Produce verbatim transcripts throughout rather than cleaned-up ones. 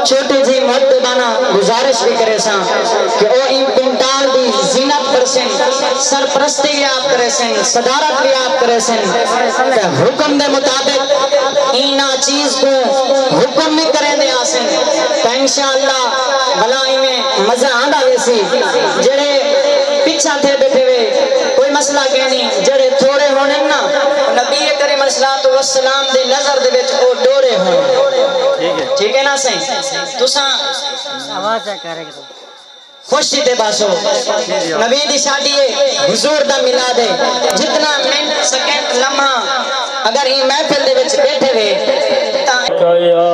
چھوٹی جی محدودانہ گزارش بھی کرے ساں کہ او ان پنڈال دی زینت کرسن، سرپرستی بھی آپ کرے سن، صدارت بھی آپ کرے سن، کہ حکم دے مطابق اینا چیز کو حکم میں کریں دے آسن، تو انشاءاللہ بلائی میں مزہ آندہ ویسی جڑے پیچھا تھے بیٹھے ہوئے کوئی مسئلہ کہنی، جڑے تھوڑے ہونے نا نبی کریم صلی والسلام دے نظر دے وچ او ڈورے ہوئے، ٹھیک ہے نا سہیں تو ساں آواز ہے کرے گا خوشی تے باسو نبی دی شادی حضور دا ملاد ہے، جتنا منٹ سیکنڈ لمحہ اگر ہی محفل دے وچ بیٹھے ہوئے تا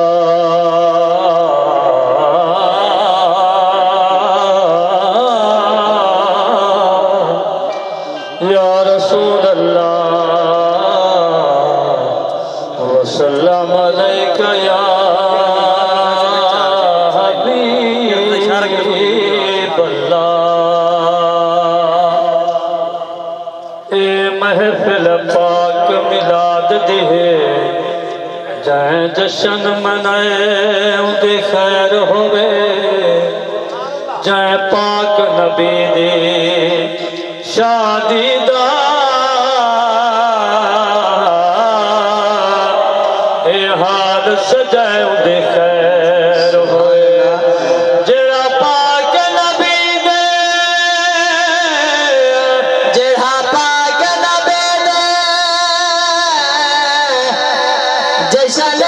یا رسول اللہ وسلم علیکہ یا حبیب اللہ، اے محفل پاک ملاد دی جائیں جشن منائے اندے خیر ہوئے، جائیں پاک نبی دی شادی دا اے حال سجائے اندے خیر ہوئے، جڑا پاک نبی دے جڑا پاک نبی دے جشن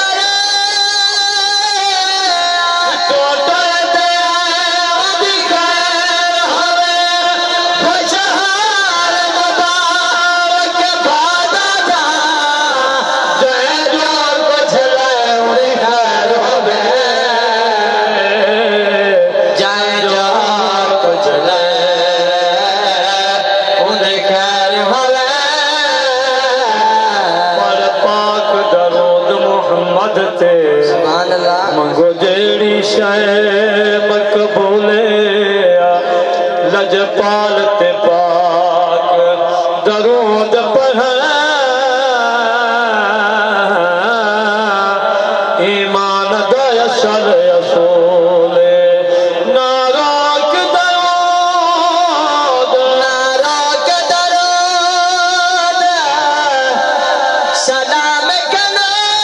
منگو جیڑی شے مقبولے لجپال تے پاک درود پڑھیں، ایمان دا یسر یسولے ناراک درود ناراک درود سلام کنا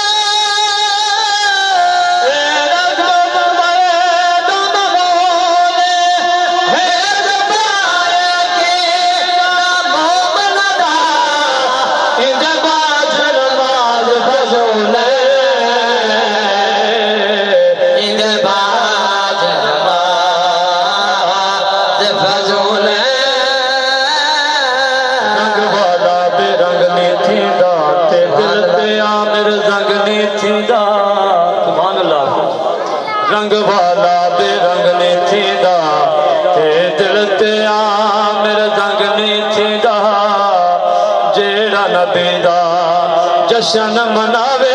رنگ والا بے رنگ نہیں تھیدا تے دل تے آمر رنگ نہیں تھیدا، جیڑا نبی دا جشن مناوے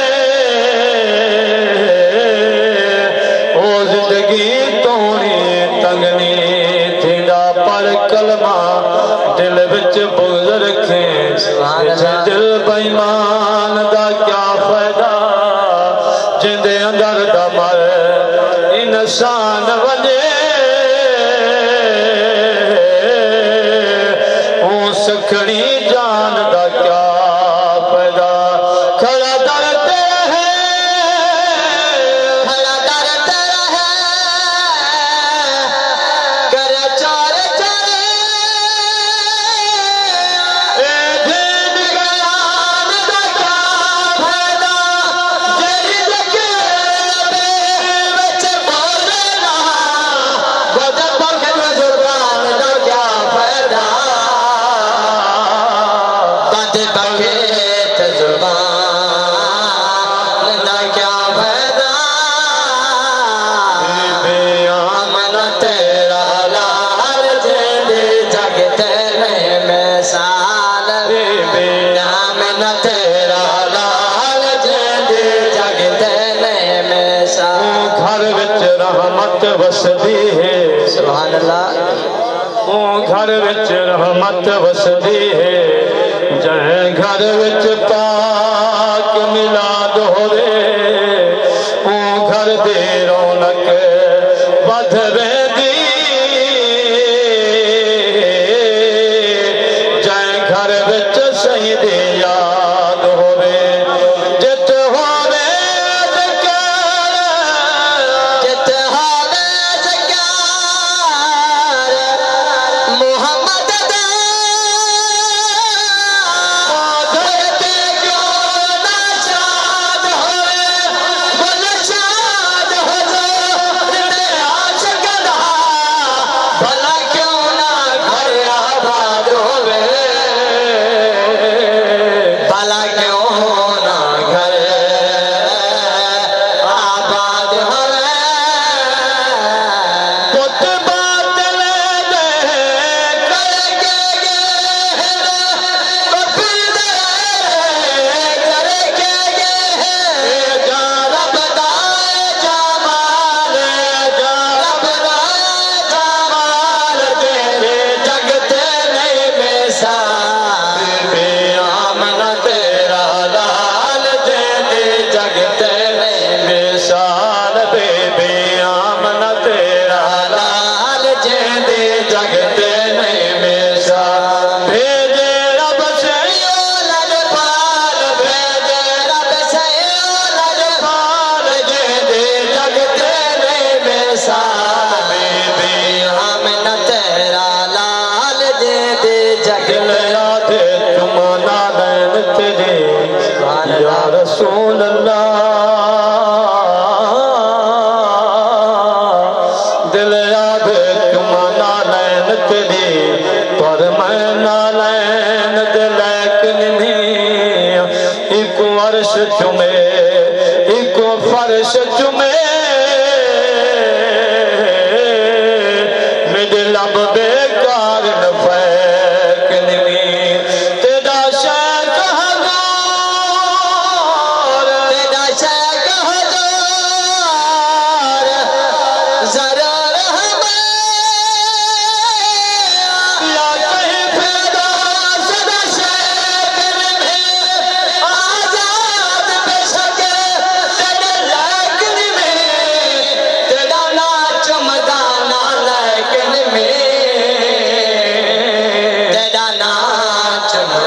او زندگی تونی تنگ نہیں تھیدا، پر کلمہ دل وچ بغض رکھیں، دل بےمان دا کیا فائدہ، جندے اندر دا مر انسان وجے اون سکھڑی جان دا کیا فائدہ، کھڑا در تیرا ہے کھڑا در تیرا ہے کرے چار چارے اے دین گیان دا کیا فائدہ، جیڑی لگے بے وچ بولنا بدر پاک زبان دا کیا فائدہ، بدر پاک زبان دا کیا فائدہ، بے آمن تیرا لال جیندے جگتے میں مثال، آمن تیرا لال جیندے جگتے میں مثال، گھر وچ رحمت وسدی ہے، سبحان اللہ، او گھر وچ رحمت وسدی ہے، جائیں گھر وچ پاک ملاد ہوئے، او گھر دے वेंदी जंहिं घर विच सईं दी याद होवे जित होवे ज़िक्र जित होवे ज़िक्र मुहम्मद दा धरती क्यों ना शाद होवे गुल शाद हो जो दिल आशिक दा भला क्यों ना घर आबाद होवे भला क्यों ना घर आबाद होवे पुत बादल दे करके गहरा कफिल करके गहरा जा रब दा जमाल जा रब दा जमाल तेरे जगते नहीं मिसाल बे आमना तेरा लाल दे दे जगते नहीं मिसाल बेबे आमना तेरा लाल जे दे जगते नहीं मिसाल भेजे रब से लज पाल भेजे रब से लज पाल जे दे जगते नहीं मिसाल बेबे हम न तेरा लाल जे दे जग दिल आधे तुम नालैन तेरे या रसूल अल्लाह दिल आधे तुम नालैन तेरे पर मैं नालैन दिल नहीं एक अर्श चुमे एक फर्श चुमे मेरे लब बेकार न फैकनी तेरा शाह हज़ार तेरा शाह हज़ार ज़रूर हमें या कहीं पैदा सदा शेर में आजाद बेशक तेरे लेकिन में तेरा नाच मदाना लेकिन में तेरा नाच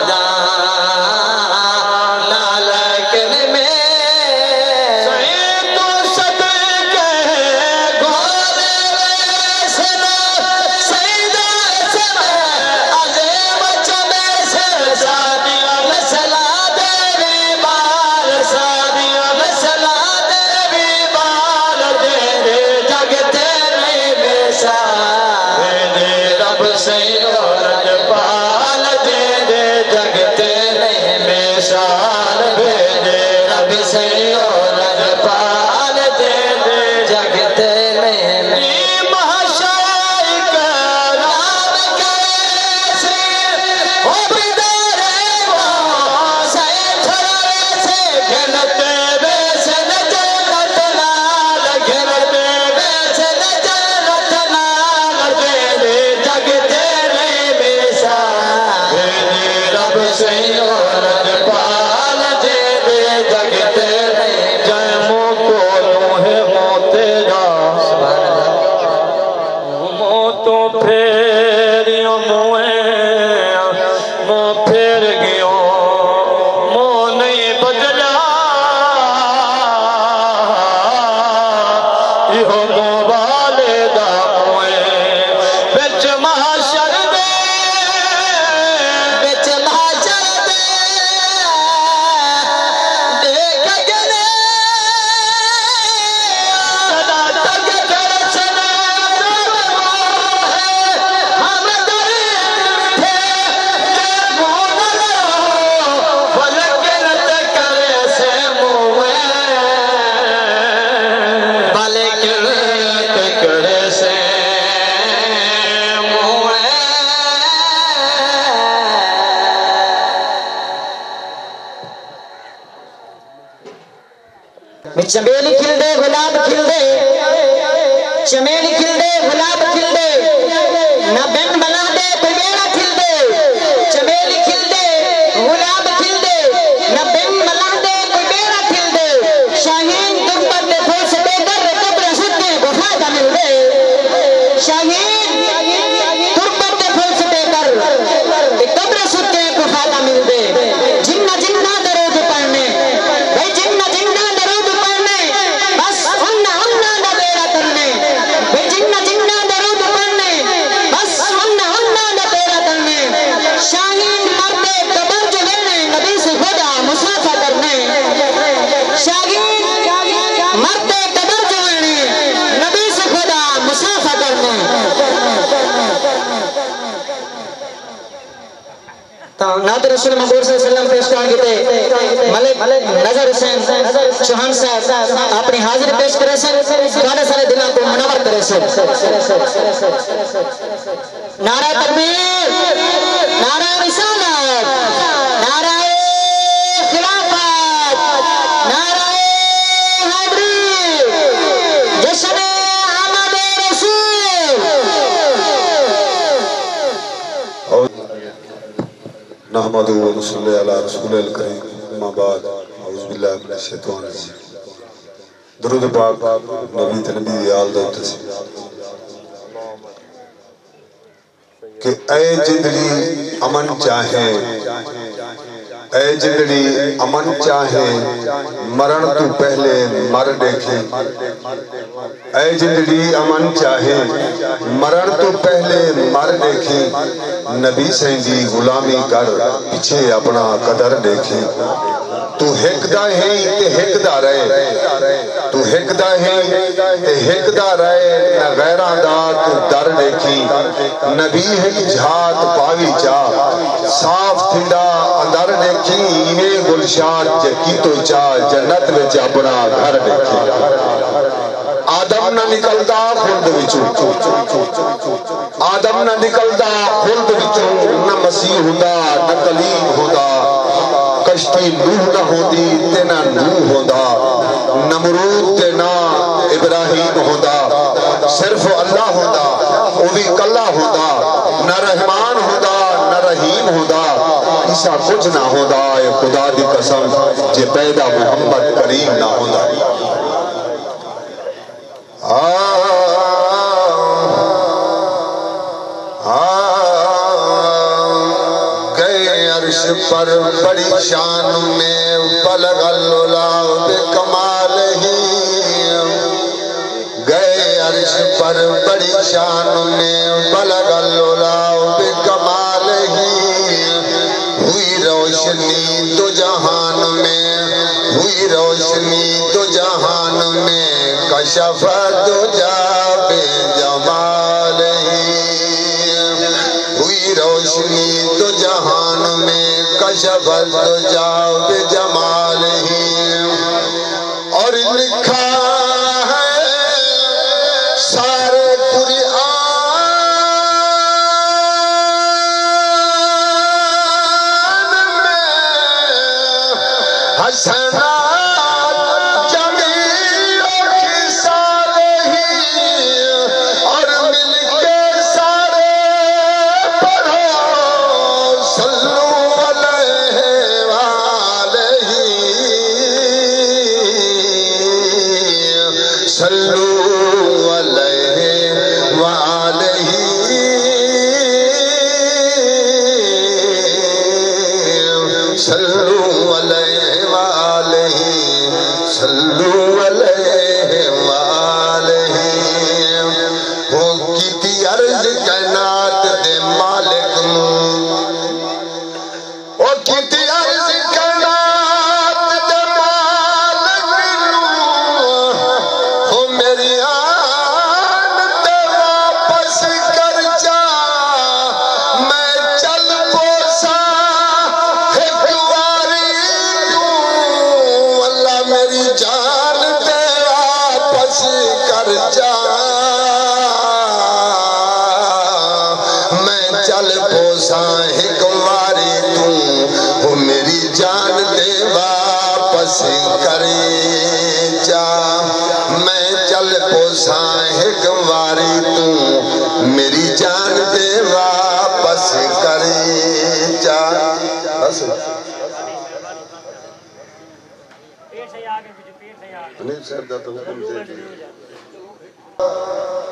मदाना लेकिन में सही तो सदके घोड़े वैसन सईदा समय अज़ीम चमे से सादिया मसला देवी बाल सादिया मसला देवी बाल तेरे जगते नहीं मिसाल दे रब से औरत पाल दे दे जगते नहीं मिसाल भेजे रब से औरत पाल दे दे जगते नहीं मिसाल महाशाय का नाम कैसे हो बिदारे वो सही थोड़े से घनते वैसे न जन्नत नाल घनते वैसे न जन्नत नाल तेरे जगते नहीं मिसाल भेजे रब से औरत पाल दे दे जगते नहीं जय मो को लोहे मोते जा मो तो फेरियो मुए मो फेर गयो मो नहीं बदला इहो मो वाले दा मुए बिच महाशर दे बिच महाशर दे देख गने सदा तक दर्शन है हम दर्द थे जब भूल फलक करे से मुए फलक करे से मुए चमेली खिल दे गुलाब खिल दे चमेली खिल दे गुलाब खिल दे न बिन बना दे बेड़ा खिल दे चमेली खिल दे गुलाब खिल दे न बिन बना दे बेड़ा खिल दे शाहीन तुम पर देखो से बेदर कब्र सुते गुफा का मिल दे شاہین تربت دے پھل سٹے کر تے قبر ستے کو فائدہ مل دے جنہ جنہ درود پڑھنے بھئی جنہ جنہ درود پڑھنے بس انہ انہ دا بیڑا تلنے بھئی جنہ جنہ درود پڑھنے بس انہ انہ دا بیڑا تلنے شاہین مردے قبر جو لینے نبی سے خدا مسافہ کرنے شاہین مردے قبر جو لینے نبی سے خدا مسافہ کرنے تو نعت رسول مقبول صلی اللہ علیہ وسلم پیش کریں گے ملک نظر حسین چوہان صاحب اپنی حاضر پیش کرے سے گانے سارے دلوں کو منور کرے سے نعرہ تکبیر نعرہ رسالت نعرہ خلافت نعرہ حیدری جشن آمد رسول نحمد و نصلی علی رسول الکریم اما بعد اعوذ باللہ من الشیطان الرجیم درود پاک نبی تنبی دیال دوت سے کہ اے جندگی امن چاہے اے جندگی امن چاہے مرن تو پہلے مر دیکھے اے جندگی امن چاہے مرن تو پہلے مر دیکھے نبی سینگی غلامی کر پیچھے اپنا قدر دیکھے تو ہک دا ہے تے ہک دا رہے تو ہک دا ہے تے ہک دا رہے نہ غیران دا تو در دیکھی نبی ہک جھات پاوی چاہ صاف تھنڈا اندر دیکھی ایوے گلشان جکی تو چاہ جنت میں چاہ اپنا گھر دیکھی آدم نہ نکلتا خلد وچوں آدم نہ نکلتا خلد وچوں نہ مسیح ہوندا نہ کلیم ہوندا کشتی نوح نہ ہوندی تے نہ نوح ہوندا نمرود تے نہ ابراہیم ہوندا صرف اللہ ہوندا او بھی کلا ہوندا نہ رحمان ہوندا نہ رحیم ہوندا عیسیٰ کچھ نہ ہوندا اے خدا دی قسم جے پیدا محمد کریم نہ ہوندا گئے عرش پر بڑی شان میں بلغ العلا بکمال ہی گئے عرش پر بڑی شان میں بلغ العلا بکمال ہی ہوئی روشنی دو جہان میں ہوئی روشنی دو جہان میں کشف دو جا بے جمال ہی ہوئی روشنی دو جہان میں کشف دو جا بے جمال ہی اور لکھا ہے سارے قرآن میں حسنا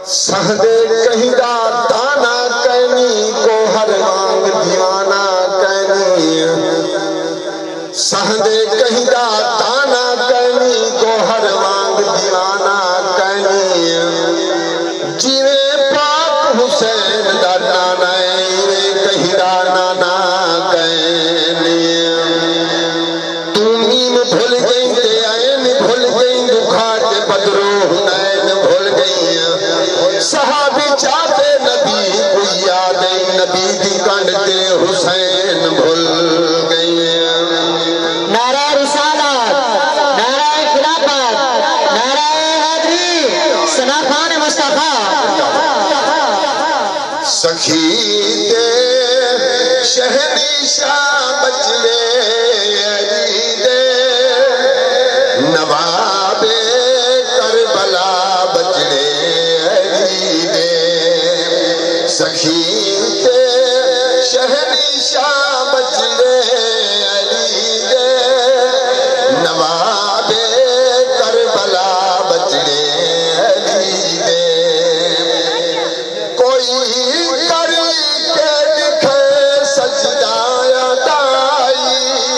سہدے کہیں دا تانا کہنی کو ہر وانگ دیوانا کہنی سہدے کہیں دا تانا کہنی کو ہر وانگ دیوانا کہنی جیوے پاک حسین دا نانا ایوے کہیں دا نانا کہنی تمہیں بھول گئی تے آئین بھول گئی دکھا کے بدرو ہنین بھول گئی صحابی چاہتے نبی کوئی یادیں نبی دی کنڈتے حسین بھول گئی نعرہ رسالت، نعرہ خلافت، نعرہ حیدری، ثنا خان مصطفیٰ سخی دے شہنی شاہ بچلے علی دے نواب کربلا بچلے علی دے سخی دے شہنی شاہ بچلے علی دے نواب کربلا بچلے علی دے کوئی کر کے دکھے سجدہ ادائی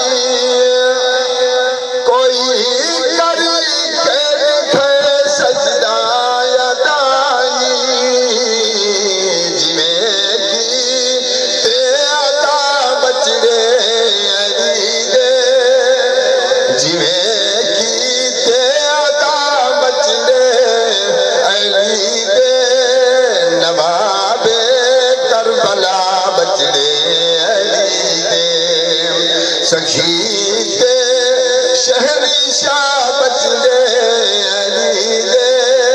کوئی کر کے دکھے سجدہ ادائی جویں کی تے عطا بچڑے علی دے جویں کی تے عطا بچڑے علی دے نواب کربلا بچڑے علی دے سخی تے شہری شاہ بچڑے علی دے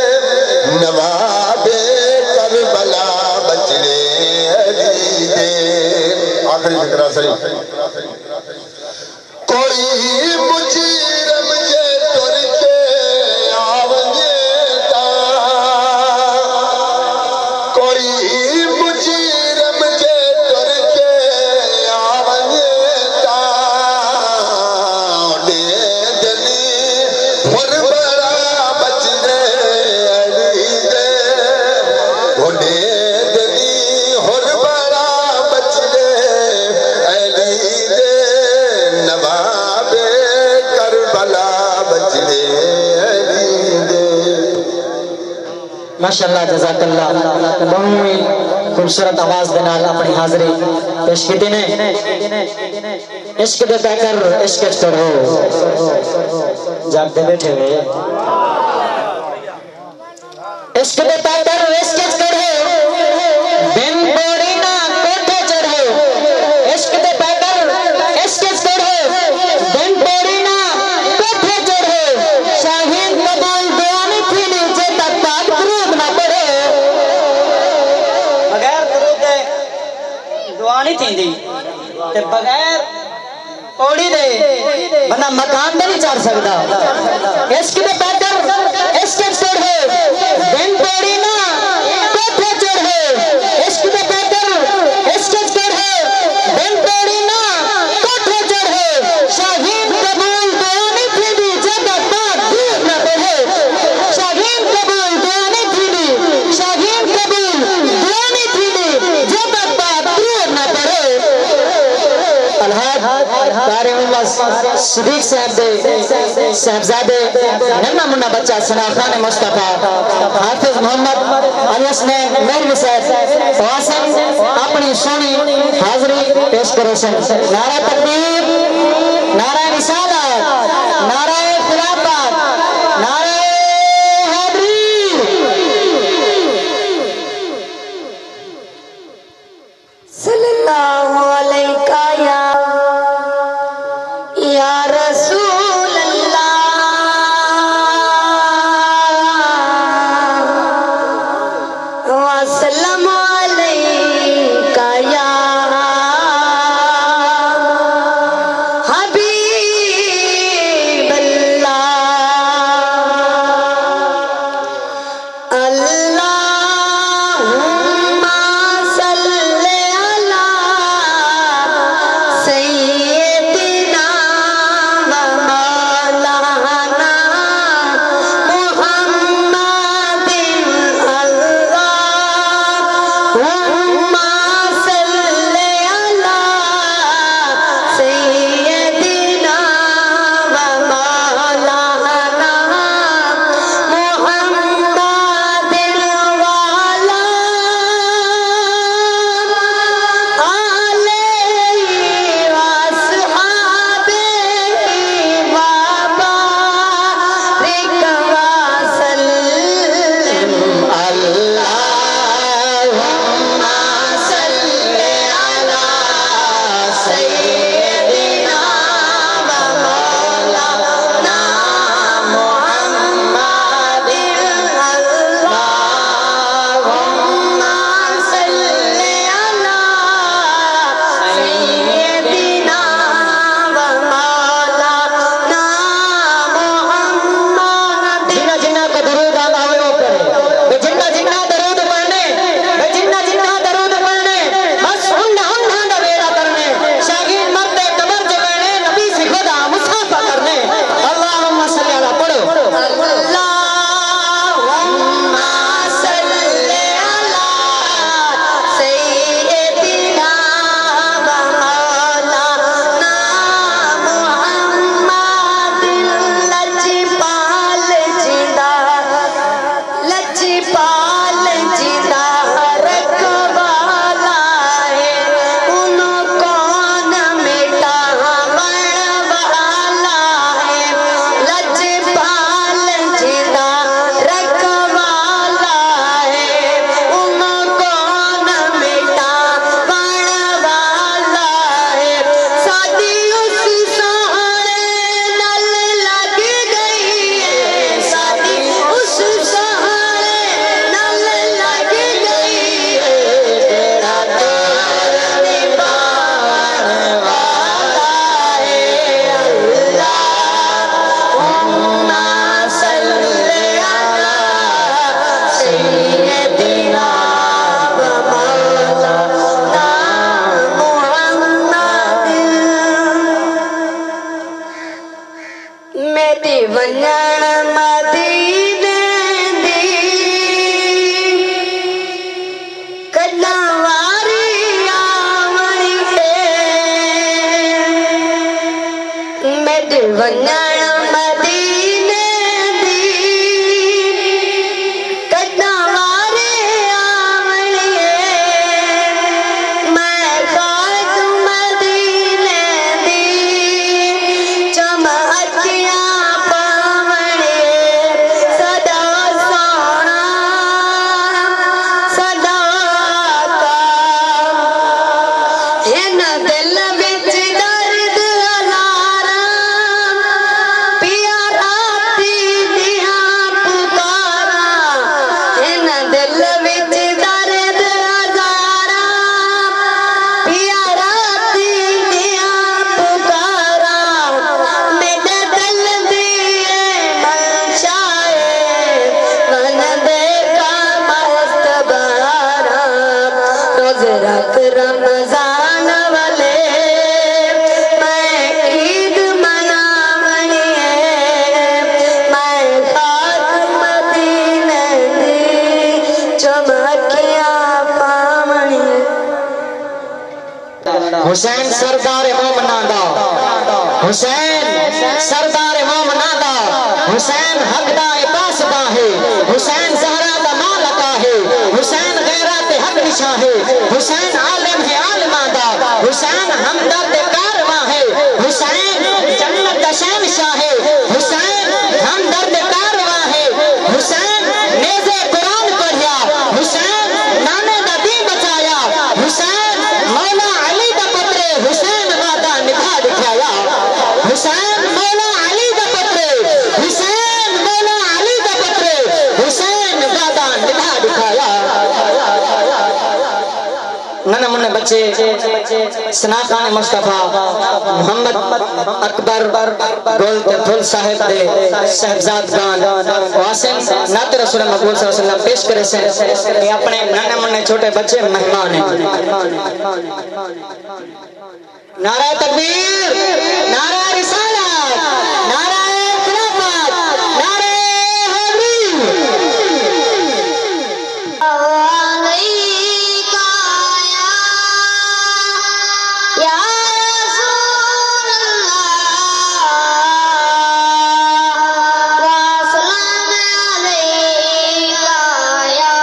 نواب کربلا بچڑے علی دے آخری فکرہ صحیح کوئی مجرم جے تر کے آونجے تا کوئی مجرم جے تر کے آونجے تا دے دلی ہر بڑا بچڑے علی دے دے دلی ہر بڑا بچڑے علی دے نواب کربلا بچڑے علی دے ماشاءاللہ جزاک اللہ بہت ہی خوبصورت آواز دے نال اپنی حاضری پیش کیتی نے عشق دے پیکر عشق وچ چڑھو جاگ دے بیٹھے ہوئے عشق دے پیکر عشق وچ چڑھو بن بوڑی نہ کوٹھے چڑھو عشق دے پیکر عشق وچ چڑھو بن بوڑی نہ کوٹھے چڑھو شاہین قبول دعا نہیں تھی نیچے تک پاک درود نہ پڑھے بغیر درود دے دعا نہیں تھی دی تے بغیر پوڑی دے بندہ مکان دے نہیں چڑھ سکتا عشق دے پیکر عشق وچ چڑھو بن بوڑی نہ کوٹھے چڑھو عشق دے پیکر عشق وچ چڑھو بن بوڑی نہ کوٹھے چڑھو شاہین قبول دعا نہیں تھی دی جب پاک درود نہ پڑھے شاہین قبول دعا نہیں تھی دی شاہین قبول دعا نہیں تھی دی جب پاک درود نہ پڑھے الحاج قاری محمد صدیق صاحب دے صاحبزادے ننا منا بچہ ثنا خان مصطفیٰ حافظ محمد علی حسنین مہروی صاحب واسن اپنی سونی حاضری پیش کرو سن نعرہ تکبیر نعرہ رسالت نعرہ خلافت نعرہ حیدری صلی اللہ علیہ یا یا رسول اللہ وسلم علیکہ یا حبیب تے درود آندا ہوئے او پڑھے جنہ جنہ درود پڑھنے جنہ جنہ درود پڑھنے بس انہاں انہاں دا بیڑا کرنے شاگین مرد قبر جو بیٹھے نبی سے خدا مصافہ کرنے اللہم صلی اللہ پڑھو اللہم صلی علی سیدنا و مولانا محمد لجپال جدا لجپال جدا رکھوالا ہے انہوں کون مٹاون والا ہے لجپال جدا رکھوالا ہے انہوں کون مٹاون والا ہے سادی اس سہارے نل لگ گئی ہے سادی اس سہارے نل لگ گئی ہے تیرا دور نبھاون والا ہے اللہم صلی علی سیدنا و مولانا محمد میری ونجن مدینے دی کداں واری آوئی ہے میری ونجن مدینے دی کداں واری آوئی ہے میں خاک مدینے دی چمکیاں پاونے صدا سونا صدا کا ان دل وچ درد ہزاراں پیا راتی دیاں پکاراں ان دل وچ درد ہزاراں پیا راتی دیاں پکاراں میرے دل دی منشا ہے من دے کا مست بہاراں روز رات رمضان والے میں عید مناونی ہے میں خاک مدینے دی چمکیاں پاونی حسین سردار مومناں دا حسین سردار مومناں دا حسین حق دا پاس دا ہے حسین زہرا دا مالکا ہے حسین غیرت حق نشاں ہے حسین عالم ہے عالماں دا حسین ہمدرد کارواں ہے حسین جنت دا شہنشاہ ہے حسین ہمدرد کارواں ہے حسین نیزے قرآن پڑھیا حسین نانے دا دین بچایا حسین مولا علی دا پترے حسین وعدہ نبھا دکھایا حسین مولا علی دا پترے حسین مولا علی دا پترے حسین وعدہ نبھا دکھایا ننہ منہ بچے سنا خان مصطفیٰ محمد اکبر گولتے پھول صاحب دے صاحبزاد گان واسم نات رسول مقبول صلی اللہ علیہ وسلم پیش کرے سے یہ اپنے ننہ منہ چھوٹے بچے مہمان ہیں نعرہ تکبیر نعرہ رسالت نعرہ خلافت نعرہ حیدری یا رسول اللہ سلام علیکہ یا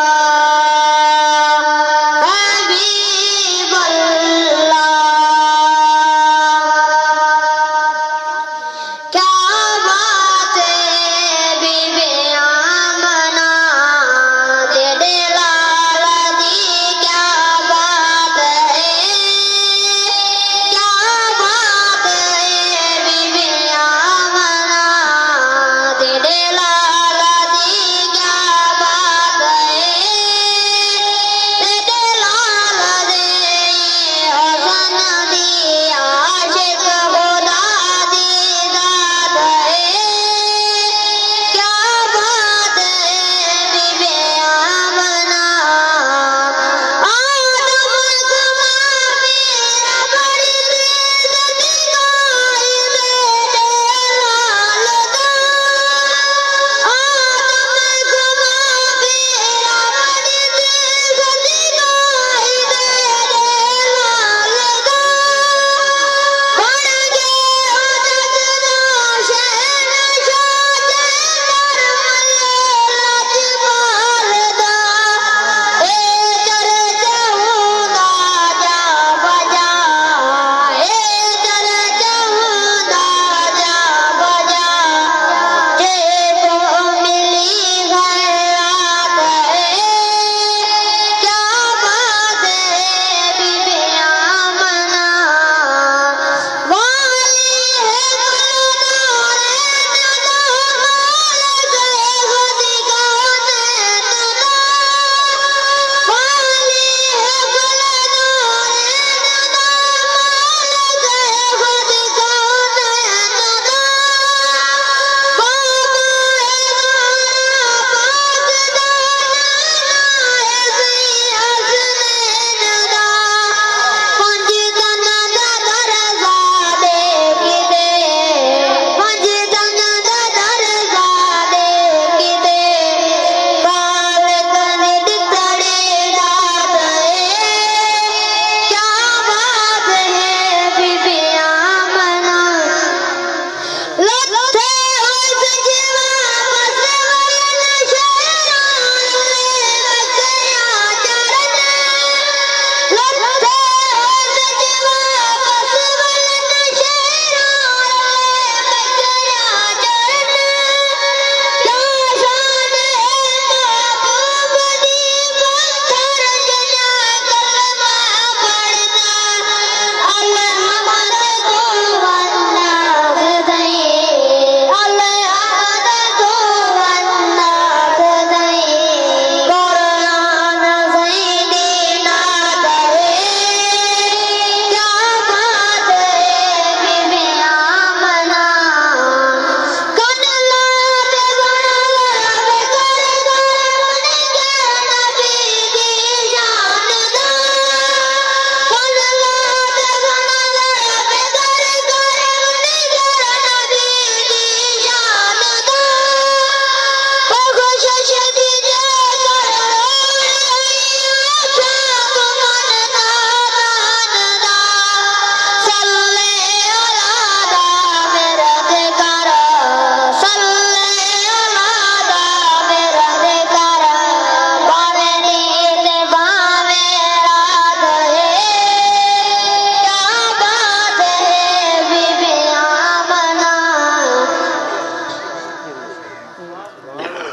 حبیب اللہ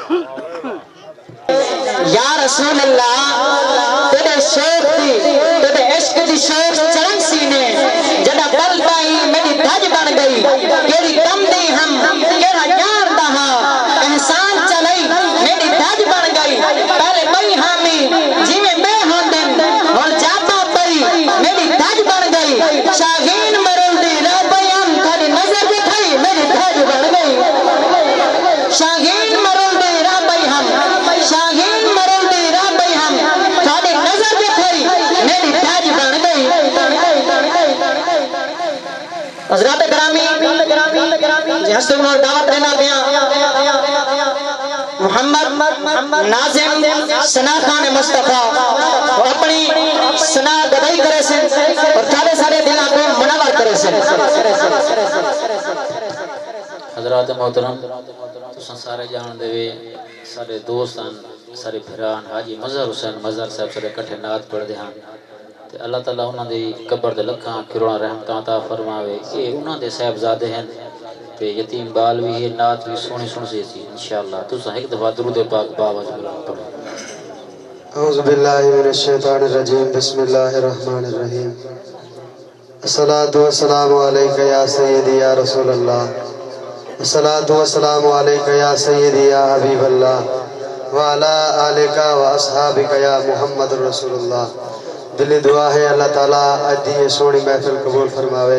یا رسول اللہ تیرے شوق دی تیرے عشق دی شوق چرن سینے جڑا پل پائی میری دھج بن گئی کیڑی کم دی ہم کیڑا یار دہا احسان چلائی میری دھج بن گئی پہلے پئی حامی جی میں بے ہوندن ہن جاتا پئی میری دھج بن گئی شاہین مرل دی رابئی ہم تھاری نظر دکھائی میری دھج بن گئی شاہین مرل دی رابئی ہم شاہین مرل دی رابئی ہم تھاری نظر دکھائی میری دھج بن گئی حضرات گرامی جی حسن اور دعوت دینا پیا محمد ناظم سنا خان مصطفیٰ وہ اپنی سنا گدائی کرے سے اور تھارے سارے دلوں کو منور کرے سے حضرات محترم تساں سارے جان دے وے سارے دوستان سارے بھران حاجی مظہر حسین مظہر صاحب سارے کٹھے نعت پڑھ دے ہاں تے اللہ تعالیٰ انہاں دی قبر دے لکھاں کروڑاں رحمتاں عطا فرماوے اے انہاں دے صاحبزادے ہیں تے یتیم بال بھی ہے نعت بھی سونی سن سی سی انشاءاللہ تساں ایک دفعہ درود پاک باواز بلند پڑھو اعوذ باللہ من الشیطان الرجیم بسم اللہ الرحمن الرحیم الصلاۃ والسلام علیک یا سیدی یا رسول اللہ الصلاۃ والسلام علیک یا سیدی یا حبیب اللہ وعلی آلک و اصحابک یا محمد رسول اللہ دلی دعا ہے اللہ تعالیٰ اج دی سونی محفل قبول فرماوے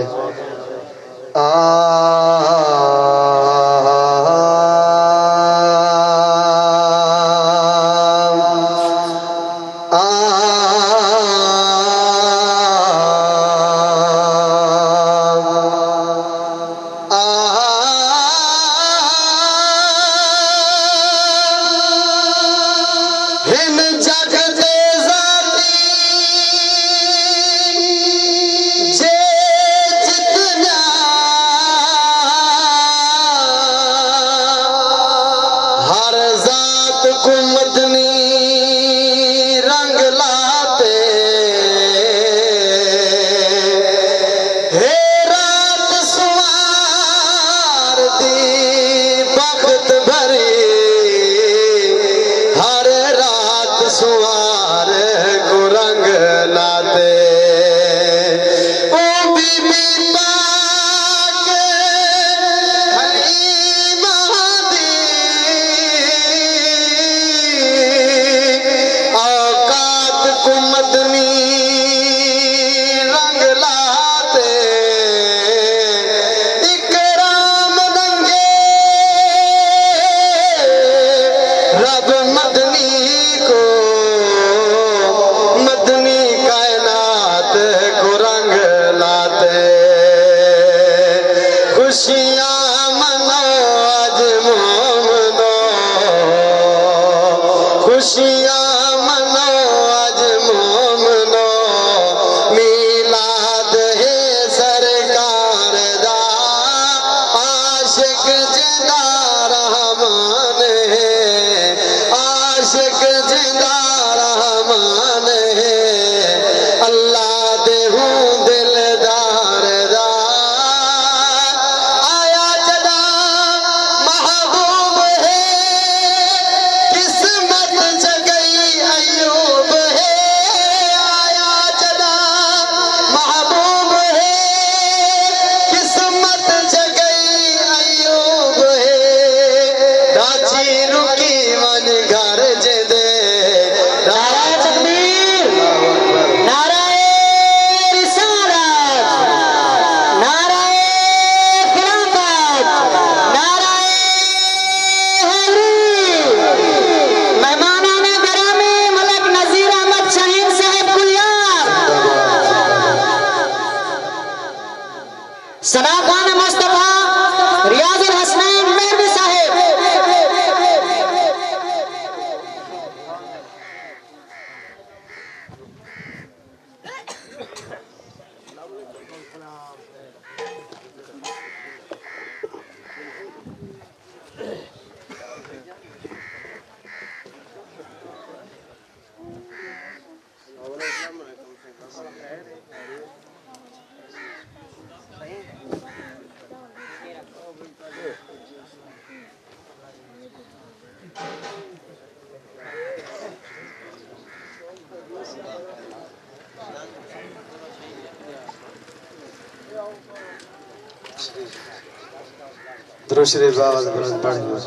درود شریف آواز بلند پڑھیں.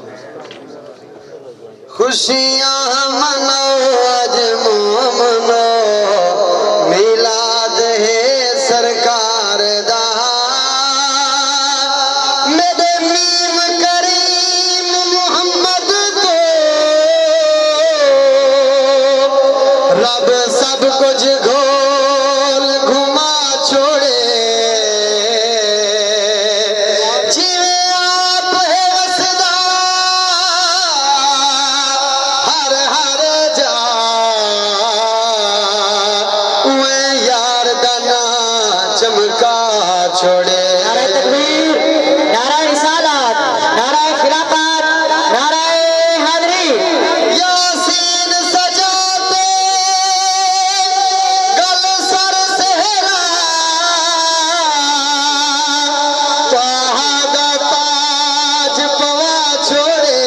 خوشیاں منو اج مومنو میلاد ہے سرکار دا میرے میم کریم محمد کو رب سب کچھ گھول گھما چھوڑے چھوڑے. نعرہ تکبیر، نعرہ رسالت، نعرہ خلافت، نعرہ حیدری. یاسین سجاتے گل سر سہرا طہا دا تاج پوا چھوڑے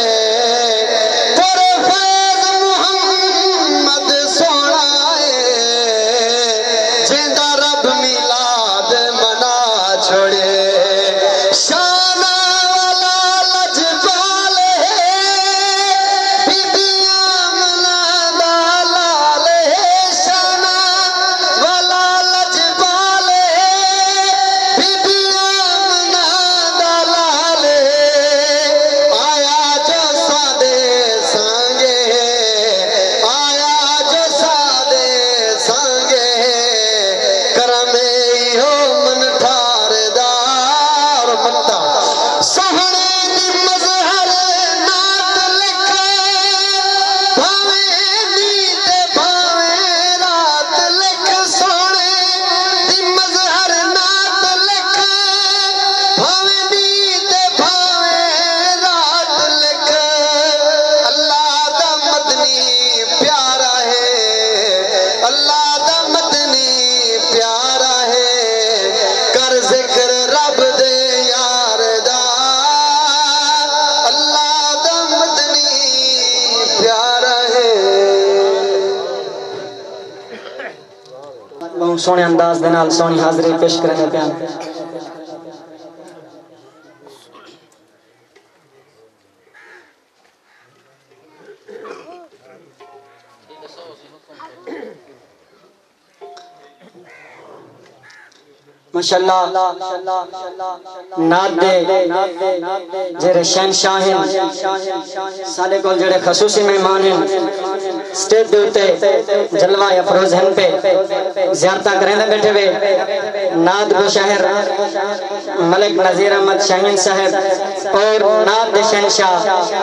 پر فیض محمد سونا ہے جیندہ رب میلاد منا چھوڑے. شانہ والا لجپال ہے بیبیاں منا دلال ہے. شانہ والا لجپال ہے بیبیاں منا دلال ہے. آیا جو سادے سانگے آیا جو سادے سانگے کرمے ہو من ٹھار دار منتا سہنے دی مظہر نات لکھے بھاویں نیت بھاویں رات لکھ. سونے دی مظہر نات لکھے بھاویں نیت بھاویں رات لکھ. اللہ دا مدنی پیارا ہے اللہ دا مدنی پیارا ہے کر ذکر رب دے یار دا اللہ دا مدنی پیارا ہے. بہت سونے انداز دے نال سونی حاضری پیش کرنے پیان. ماشاءاللہ ناد دے جڑے شہنشاہ ہیں سالے کو جڑے خصوصی مہمان ہیں سٹیج دے اوتے جلوہ افروز ہیں پہ زیارتاں کریں دے بیٹھے ہوئے ناد کو شہر ملک نذیر احمد شاہین صاحب اور ناد دے شہنشاہ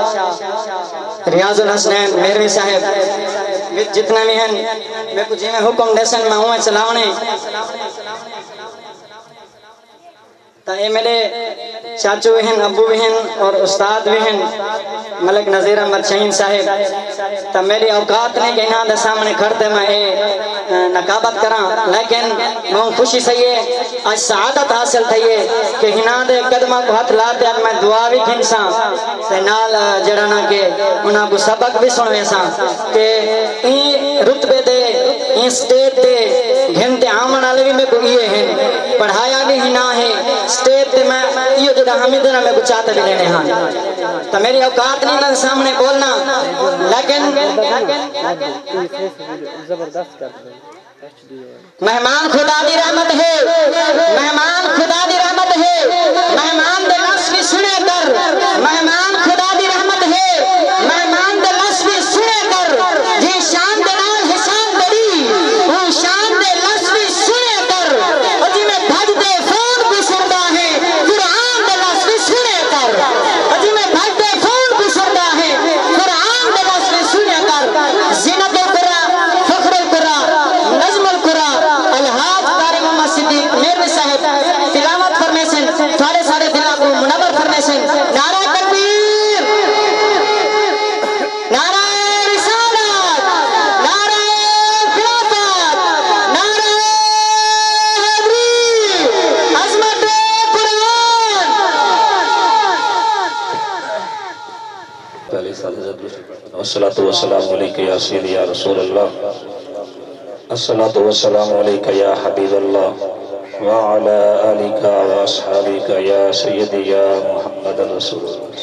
ریاض الحسنین میروی صاحب جتنے بھی ہیں میں کچھ جی میں حکم دیسن میں ہوں چلاونے تا اے میرے چاچو بھی ہیں ابو بھی ہیں اور استاد بھی ہیں ملک نذیر احمد شاہین صاحب تا میری اوقات نے کہ انہاں دے سامنے کھڑتے میں اے نقابت کراں لیکن میں خوشی سے یہ آج سعادت حاصل تھی کہ انہاں دے قدمہ کو ہاتھ لاتے ہیں میں دعا بھی کھنساں تے نال جڑانا کہ انہاں کو سبق بھی سنوے ساں کہ این رتبے دے این سٹیٹ دے گھنٹے آمن والے بھی میں کو یہ ہیں پڑھایا بھی ہی نہ ہے سٹیج تے میں یہ جڑا حمید نہ میں کو چاہتے بھی لینے ہاں تو میری اوقات نہیں نہ سامنے بولنا لیکن مہمان خدا دی رحمت ہے مہمان خدا دی رحمت ہے مہمان دے لفظ بھی سنے کر مہمان خدا دی رحمت ہے مہمان دے لفظ بھی سنے کر جی شان دے نال حسان دری وہ شان دے لفظ بھی سنے کر اور جی میں بھج دے فون بھی سنتا ہے قرآن دے لفظ بھی سنے کر اور جی میں بھج دے فون بھی سنتا ہے قرآن دے لفظ بھی سنے کر زینت القرآن فخر القرآن نظم القرآن الحاج قاری محمد صدیق میروی صاحب تلاوت فرمیسن سارے سارے دلوں کو منور فرمیسن. نعرہ تکبیر نعرہ رسالت نعرہ خلافت نعرہ حیدری عظمت قرآن. پہلے سال حضرت والصلاة والسلام علیکہ یا سیدی یا رسول اللہ الصلاة والسلام علیکہ یا حبیب اللہ وعلى آلك وأصحابك يا سيدي يا محمد محمد رسول اللہ.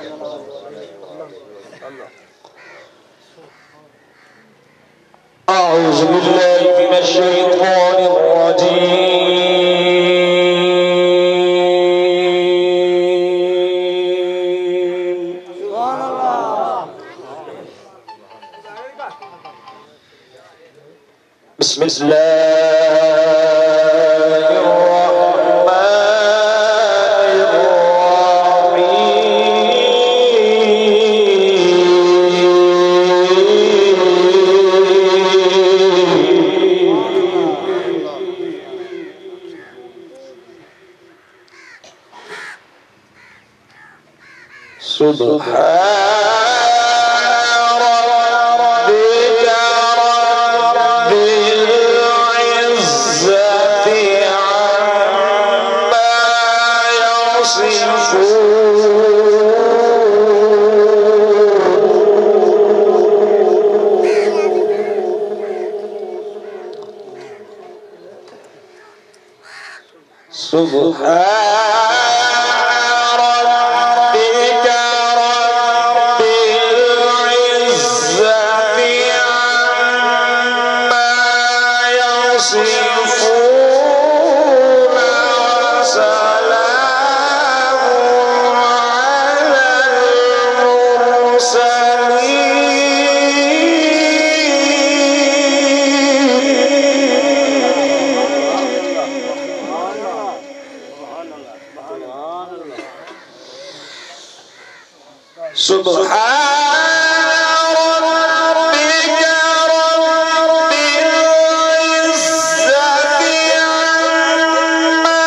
أعوذ بالله من الشيطان الرجيم. بسم الله الرحمن الرحيم. سبحان ربك رب العزة عما يصفون. سبحان ربك رب العزة عما يصفون وسلام على المرسلين. سبحان ربك رب العزة عما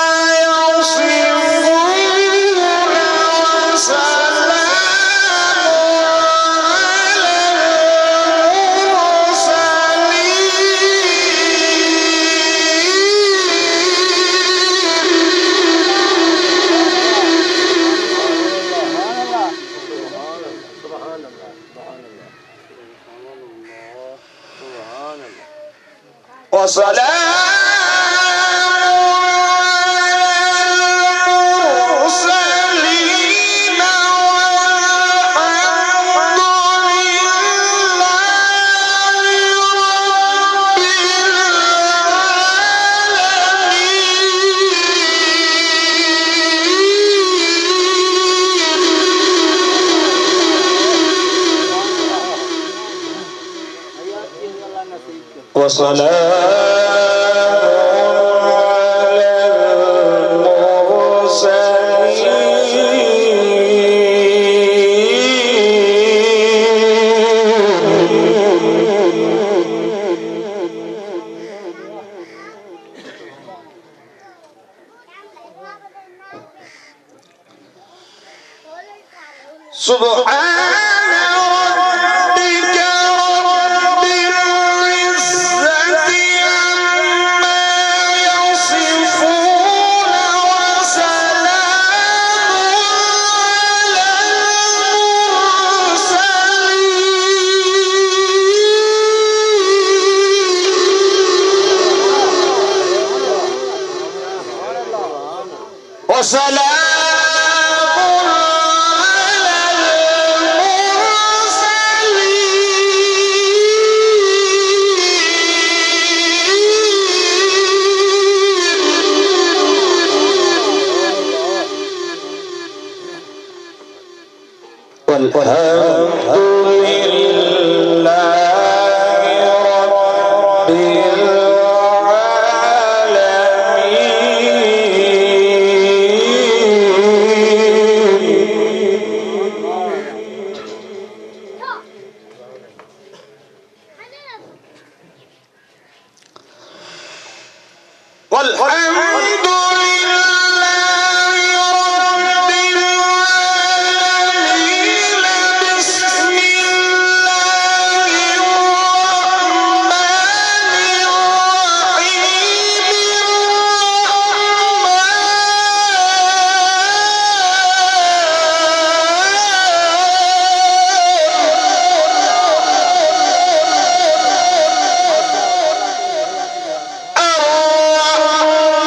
يصفون وسلام وسلام على المرسلين والحمد لله الرحمن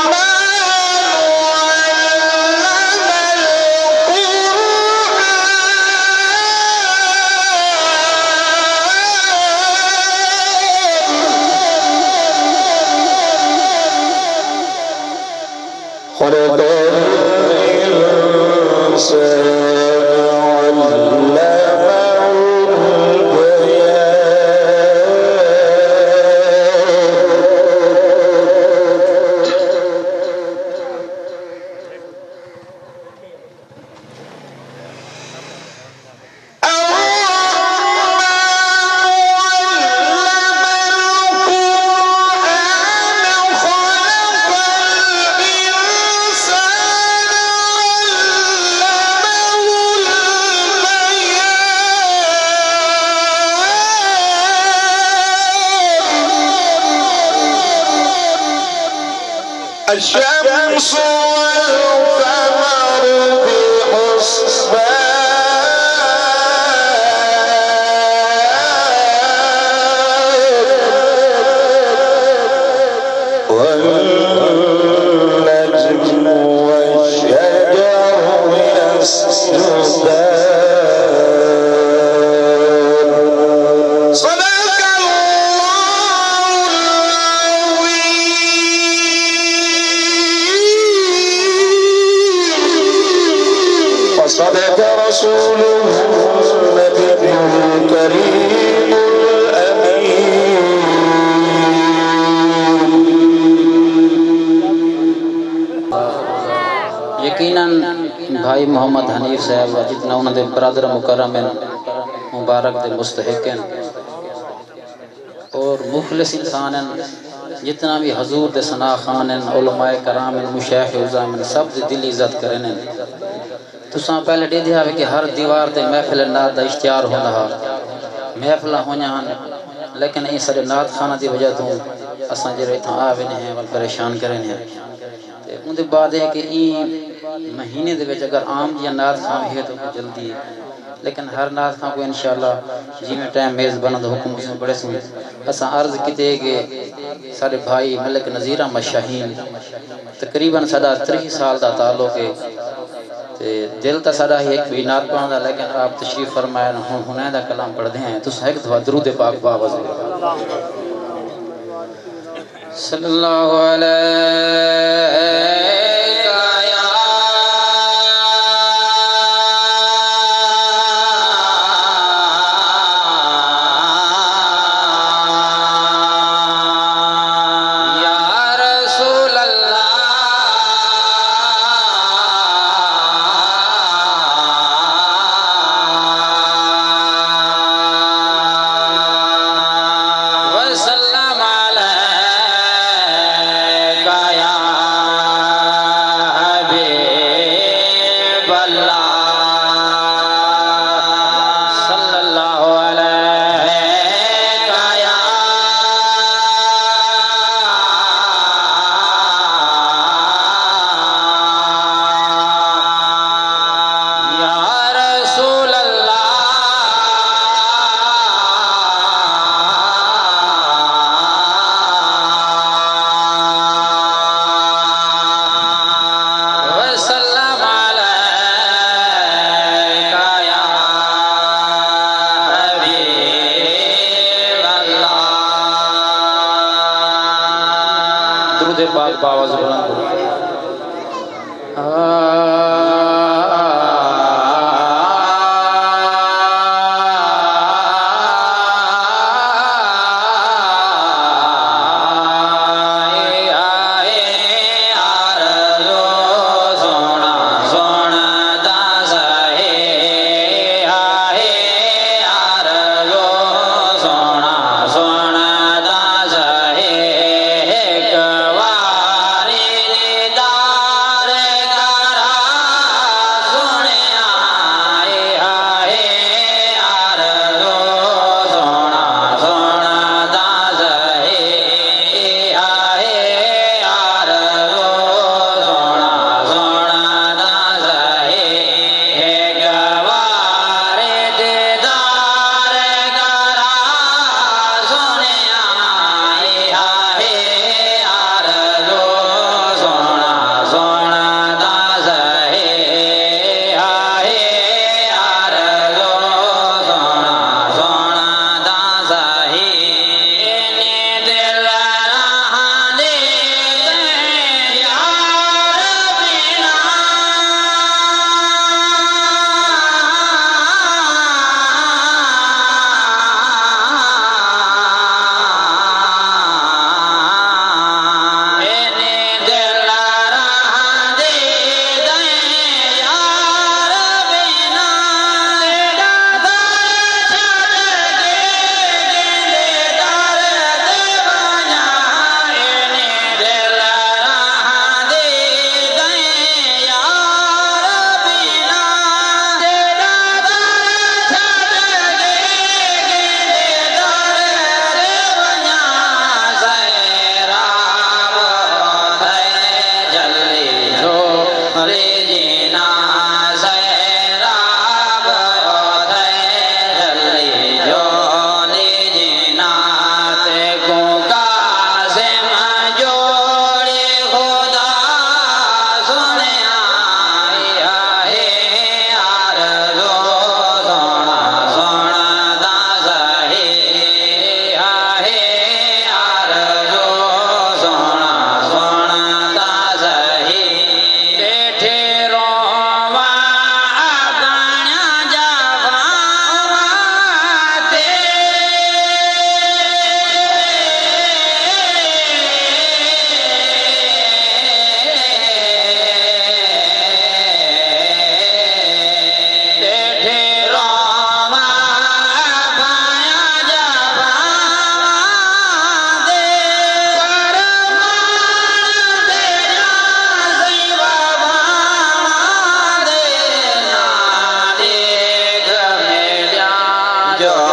الشمس والقمر بحسبان والنجم والشجر يسجدان صدق رسوله النبي الكريم الأمين. یقیناً بھائی محمد حنیف صاحب جتنا انہوں نے برادر مکرم مبارک دے مستحق ہیں اور مخلص انسان ہیں جتنا بھی حضور دے ثنا خان ہیں علماء کرام ہیں مشایخ عظام ہیں سب دی دل عزت کرنے ہیں تساں پہلے دے دیا کہ ہر دیوار تے محفل نات دا اشتہار ہوندا ہے محفل ہویاں ہن لیکن یہ سارے نات خانہ دی وجہ تو اساں جڑے ایتھاں آوے نے ہیں پریشان کرے نے تے اون دے بعد ہے کہ ای مہینے دے وچ اگر عام جی نات خان ہے تو جلدی ہے لیکن ہر نات خان کو انشاءاللہ جی میں ٹائم میز بنا دو حکم سے بڑے سن اساں عرض کیتے کہ سارے بھائی ملک نذیر احمد شاہین تقریباً ساڈا تیس سال دا تعلق ہے دل تا سارا ہی ایک بھی نات پڑھا لیکن آپ تشریف فرمائے ہنے دا کلام پڑھ دیں ہیں تو ایک دفعہ درود پاک باوز صلی اللہ علیہ پاک باواز بلند سونا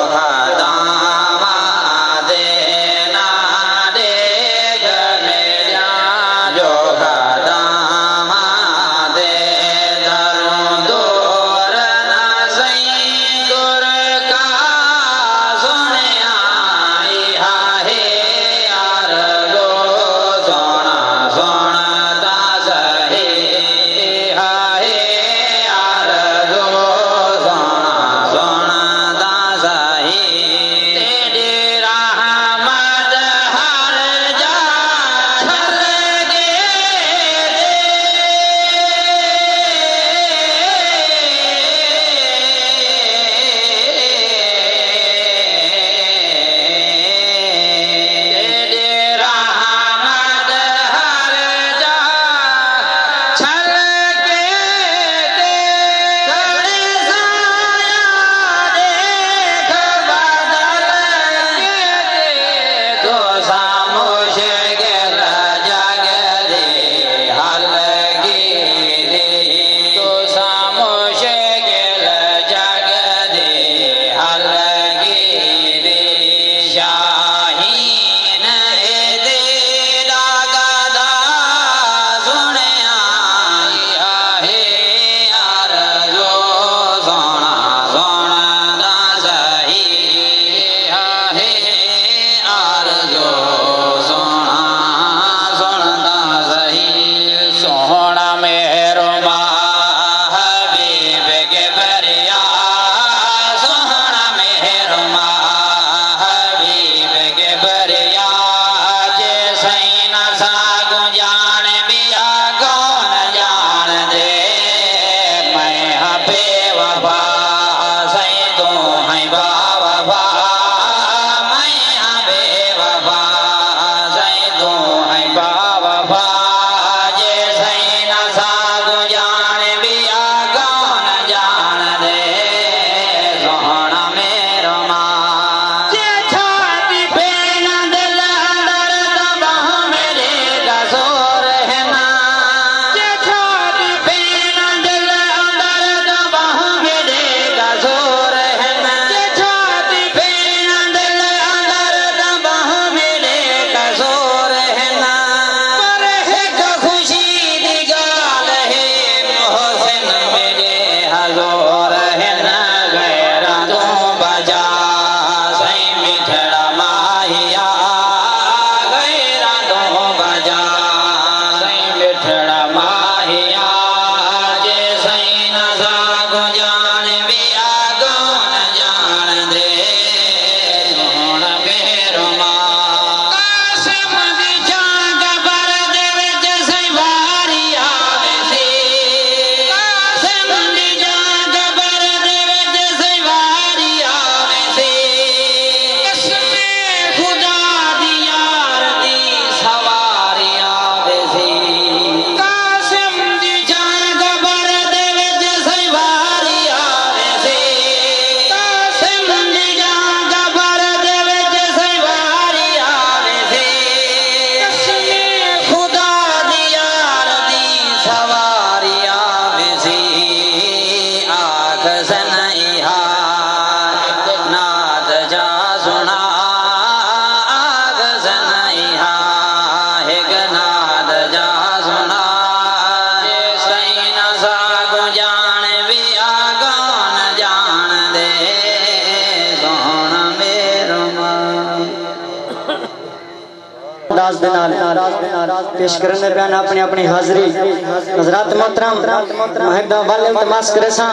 انداز دے نال پیش کرنے بیان اپنی اپنی حاضری حضرات محترم محدہ والے التماس کرے ساں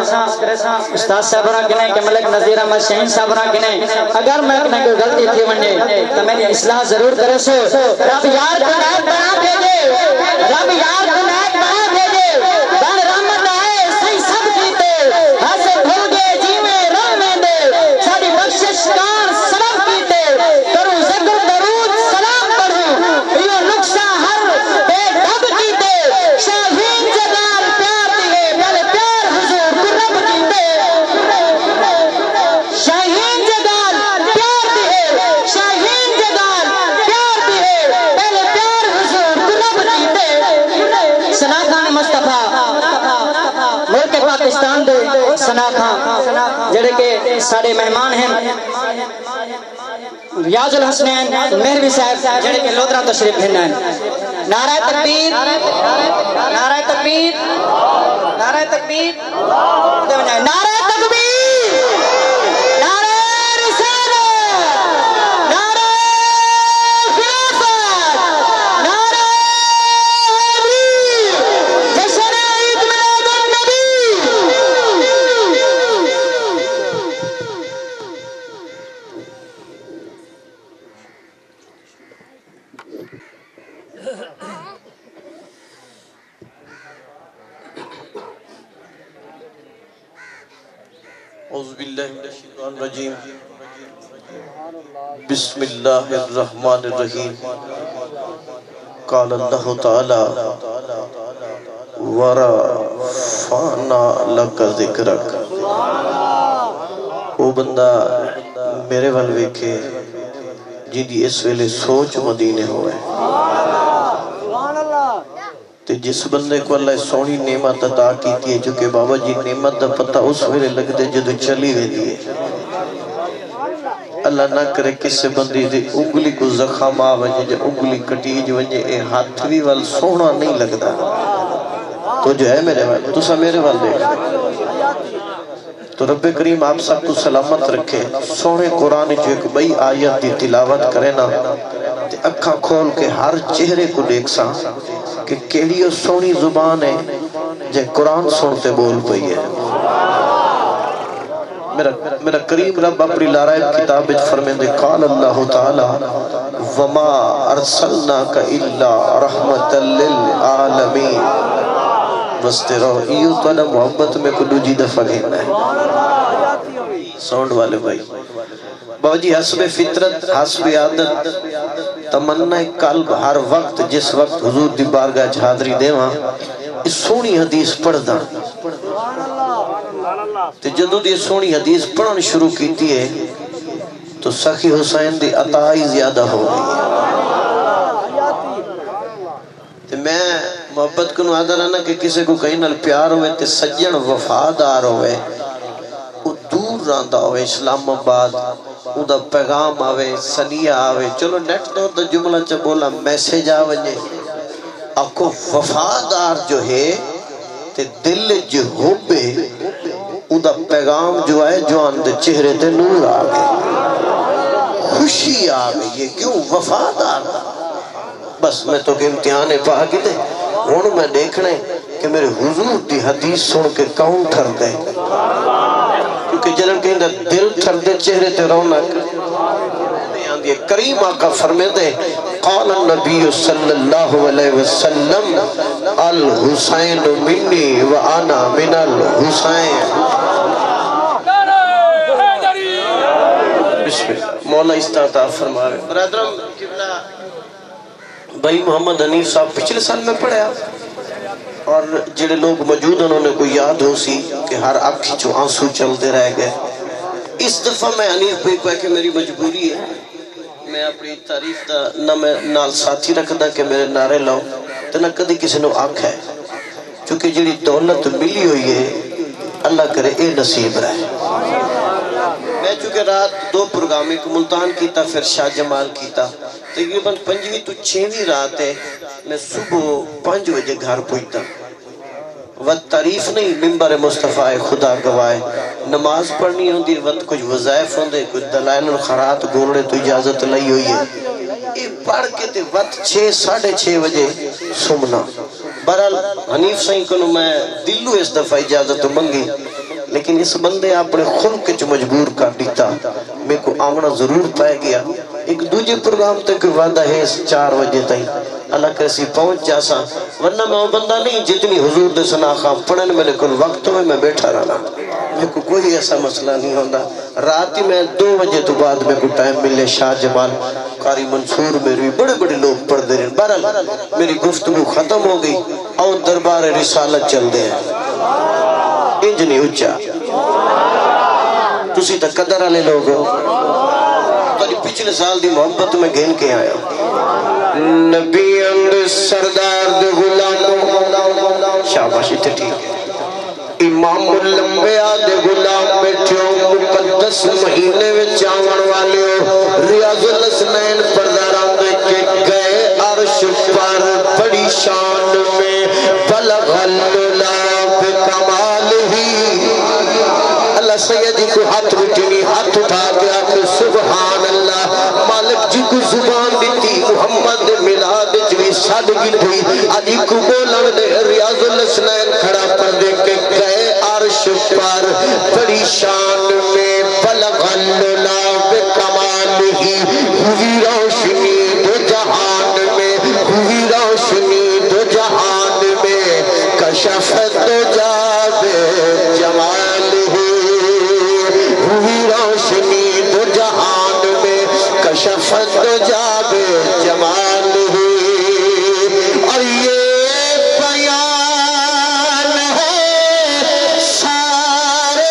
استاد صاحبران کنے کہ ملک نظیر احمد شہین صاحبران کنے اگر میں کنے کوئی غلطی تھی ونڈے تو میں نے اصلاح ضرور کرے سو رب یار کو نیک بنا دے دے رب یار کو نیک بنا دے دے دن رحمت آئے صحیح سب کیتے ہاسے بھول گئے جیویں رویں دے ساری بخشش کار سلام کیتے کروں ذکر درود سلام پڑھوں یہ نقصہ ہر بے ڈب کیتے شاہین جگال پیار دیئے پہلے پیار حضور کو رب کیتے شاہین جگال پیار دیئے شاہین جگال پیار دیئے پہلے پیار حضور کو رب کیتے سنا خان مصطفیٰ ملک پاکستان دے سنا خان جڑے کے سارے مہمان ہیں रियाज उल हसनैन मेहरवी साहब जड़े के लोधरा तशरीफ भेजना है। नारा तकबीर, नारा तकबीर, नारा तकबीर, नारा तकबीर, नारा रिसालत, नारा खिलाफत, नारा हबीब, जश्न ईद मिलादुन नबी। औज़ुबिल्लाहिमिनश्शैतानिर्रजीम बिस्मिल्लाहिर्रहमानिर्रहीम क़ाल अल्लाहु तआला वरफ़अना लक ज़िक्रक। ओ बंदा मेरे वल वेखे जिंदी इस वेले सोच मदीने होवे ते जिस बंदे को अल्लाह सोहनी नेमत अता की है जो कि बाबा जी नेमत दा पता उस वेले लगदे जदों चली वेंदी है। अल्लाह ना करे किसी बंदी दी उंगली को जख्म आ वजे जे उंगली कटीज वजे ए हाथ भी वल सोहना नहीं लगदा। तो जो है मेरे वाल तुसा मेरे वाल देख तो रब्बे करीम आप सबको सलामत रखे। सोहने कुरान जो एक बई आयत दी तिलावत करे ना ते अखा खोल के हर चेहरे को देख सा कि केड़ी सोहनी जुबान है जे कुरान सुनते बोल पई है। मेरा मेरा करीम रब अपनी लारायब किताब विच फरमांदे क़ाल अल्लाहु तआला वमा अरसलनाका इल्ला रहमतल लिल आलमीन। बस तेरा इयो तोड़ा मोहब्बत में को दूजी दफा कहना है। साउंड वाले भाई बाबूजी हस्बे फितरत हस्बे आदत तमन्ना कल्ब हर वक्त जिस वक्त हुजूर दी बारगाह च हाज़री देवां इस सोहनी हदीस पढ़दा ते जदों दी सोहनी हदीस पढ़न शुरू कीती है तो सखी हुसैन दी अता ही ज्यादा हो गई। ते मैं मोहब्बत को आदर ना कि किसी को कहीं नाल प्यार होवे ते सज्जन वफादार होवे वो दूर रहिंदा होवे इस्लामाबाद उदा पैगाम आवे सनिया आवे चलो नेट तो दा जुमला च बोला मैसेज आ वजे आको वफादार जो है ते दिल जो होबे उदा पैगाम जो है जवान दे चेहरे ते नूर आ गए खुशी आ गई। ये क्यों वफादार बस मैं तो के इम्तिहान पा के दे हुण मैं देखने कि मेरे हुजूर दी हदीस सुन के कौन ठर दे क्योंकि जन्म कहंदा दिल ठर दे चेहरे ते रौनक नहीं आंदी। करीम आका फरमाते क़ाल नबी सल्लल्लाहु अलैहि वसल्लम अल हुसैन मिन्नी व अना मिनल हुसैन। मौला इस्ताता फरमावे बरादरम किबला भाई मोहम्मद हनीफ साहब पिछले साल में पढ़ा और जेड़े लोग मौजूद उन्होंने को याद हो सी कि हर आँखी चो आंसू चलते रह गए। इस दफा मैं हनीफ भाई को कि मेरी मजबूरी है मैं अपनी तारीफ दा ना मैं नाल साथी रखदा कि मेरे नारे लाओ तो ना कदी किसी ने आँख है क्योंकि जेड़ी दौलत मिली हुई है अल्लाह करे ए नसीब रहे। मैं चूंकि रात दो प्रोग्राम एक मुल्तान किया फिर शाह जमाल किया तकरीबन पंजवीं तो छेवीं रात है मैं सुबह पाँच बजे घर पहुंचता वत तारीफ नहीं मिंबर मुस्तफ़ा खुदा गवाए नमाज पढ़नी होती वत कुछ वज़ाइफ होंदे कुछ दलाइल खरात गोलने तो इजाजत लई हुई है ये पढ़ के ते वत छः साढ़े छः बजे सुमना। बहरहाल हनीफ सही को मैं दिलों इस दफा इजाजत मंगी लेकिन इस बंदे अपने खुल्क च मजबूर कर दिता मेरे को आमना जरूर पै गया। एक दूजे प्रोग्राम तक वादा है चार बजे तक अल्लाह कैसी पहुंच जासा वरना मैं वो बंदा नहीं जितनी हुजूर दे सना खा पढ़ने मेरे को वक्त में मैं बैठा रहना मेरे को कोई ऐसा मसला नहीं होता। रात ही मैं दो बजे तो बाद मेरे को टाइम मिले शाह जमाल कारी मंसूर मेरे भी बड़े बड़े लोग पढ़ते रहे। बहरहाल मेरी गुफ्तगू खत्म हो गई और दरबार रिसालत चलते हैं इंज नहीं उच्चा तुसी तो कदर वाले लोग हो पिछले साल दी मोहब्बत में घेन के आया नबी अंद सरदार दे गुलाम शाबाश इत्थे ठीक है इमामुल लंबिया दे गुलाम बैठो मुकद्दस دس مہینے میں چاون والے ہو ریاض الحسنین پرداران دے کے گئے عرش پر بڑی شان میں بلغ اللہ بکمال ہی اللہ سیدی کو ہاتھ اٹھنی ہاتھ اٹھا کے آکے سبحان اللہ مالک جی کو زبان دیتی محمد ملاد جوی صادقین بھی علی کو بولن دے ریاض الحسنین کھڑا پر دے کے گئے عرش پر بڑی شان میں بلغ اللہ بکمال ہی ہوئی روشنی دو جہان میں ہوئی روشنی دو جہان میں کشفت دو جاب جمال ہی ہوئی روشنی دو جہان میں کشفت دو جاب جمال ہی اور یہ بیان ہے سارے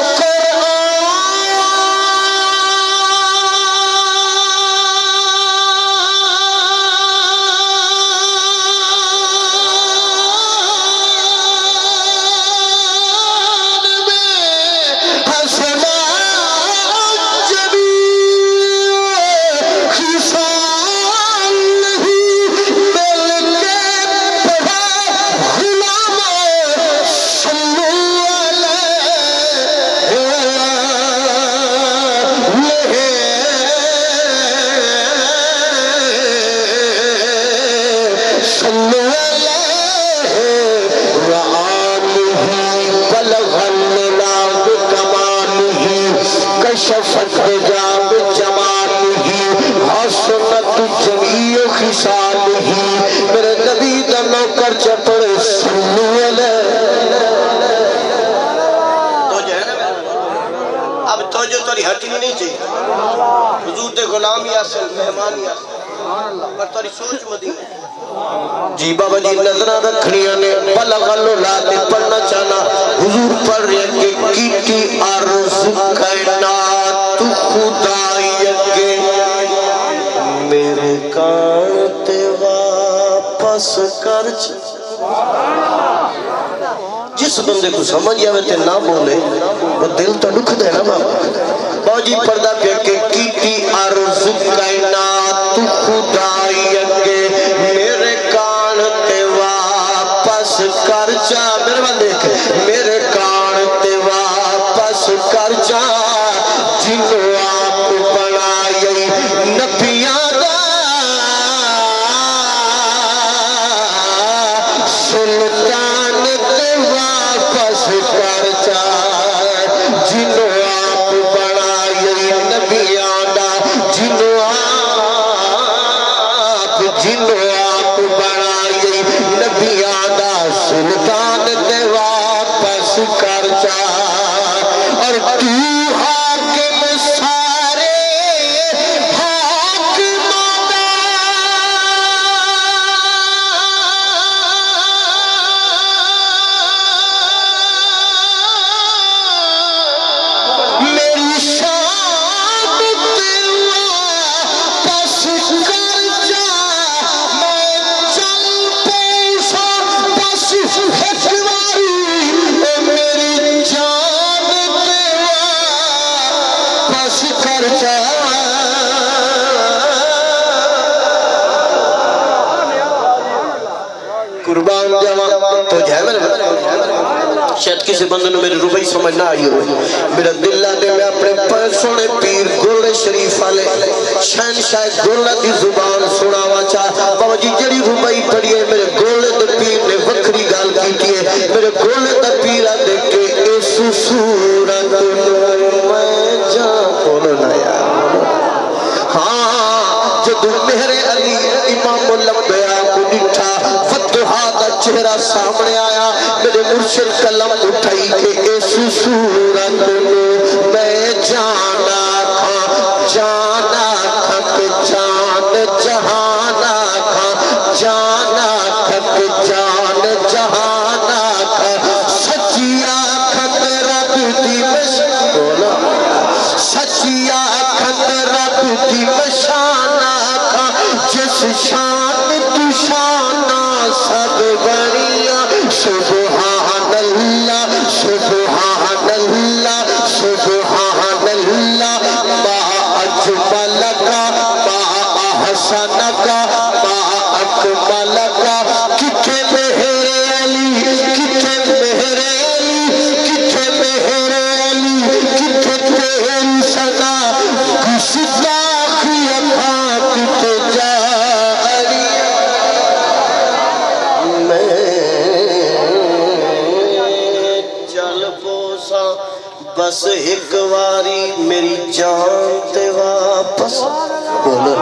شفت جاب جمال ہی حسنت جمیع خصال ہی میرے نبی دا نوکر چپڑ صلو علیہ تو جو ہے نا اب تو جو توری ہٹنی نہیں چاہیے حضور دے غلامی آسل مہمانی آسل پر توری سوچ مدینہ جی بابا جی نظرہ رکھنیاں نے بلغ اللہ نے پڑھنا چاہنا حضور پڑھ رہے کہ کیٹی عرض کائنات خدائی اگے میرے کانتے واپس کرچ جس بندے کو سمجھ آوے تے نہ بولے وہ دل تو دکھ دے نا بابا بابا جی پردہ پہ کہ کیٹی عرض کائنات خدائی اگے میرے کانتے واپس کرچا میرے بندے دیکھ میرے کانتے واپس کرچا جنہوں آپ بنائی نبیاں دا سلطان تے واپس کرچا جنہوں آپ بنائی نبیاں دا جنہوں آپ جنہوں آپ بنائی نبیاں دا سلطان تے واپس کرچا اور تو حاکم سارے حاکم میری شان تے واپس کرچا میں چل پوسا بس ہٹواری میری جان تے واپس کرچا قربان جوان تو جائے میرے شاید کسی بندے نے میری روپئی سمجھ نہ آئی ہوئی میرا دل دے میں اپنے پیسونے پیر گرل شریف والے شہنشاہ گرل دی زبان سناوا چاہتا بابا جی جڑی روپئی پڑھی ہے میرے گرل دے پیر نے وکری گال کی ہے میرے گرل دے پیرہ دیکھے اس صورت میں جان بولنا یار ہاں جدو میرے علی امام الانبیاء کو نٹھا فتحہ دا چہرہ سامنے آیا میرے مرشد قلم اٹھائی کہ اس صورت میں جانا کھا جانا کھک جان جہانا کھا جانا کھک جان جہانا کھا سچیا کھک رب دی مشان بولا سچیا کھک رب دی مشانہ کھا جس شان تو شانہ سب بڑیا سبحان اللہ سبحان اللہ سبحان اللہ بس ایک واری میری جان تے واپس بولو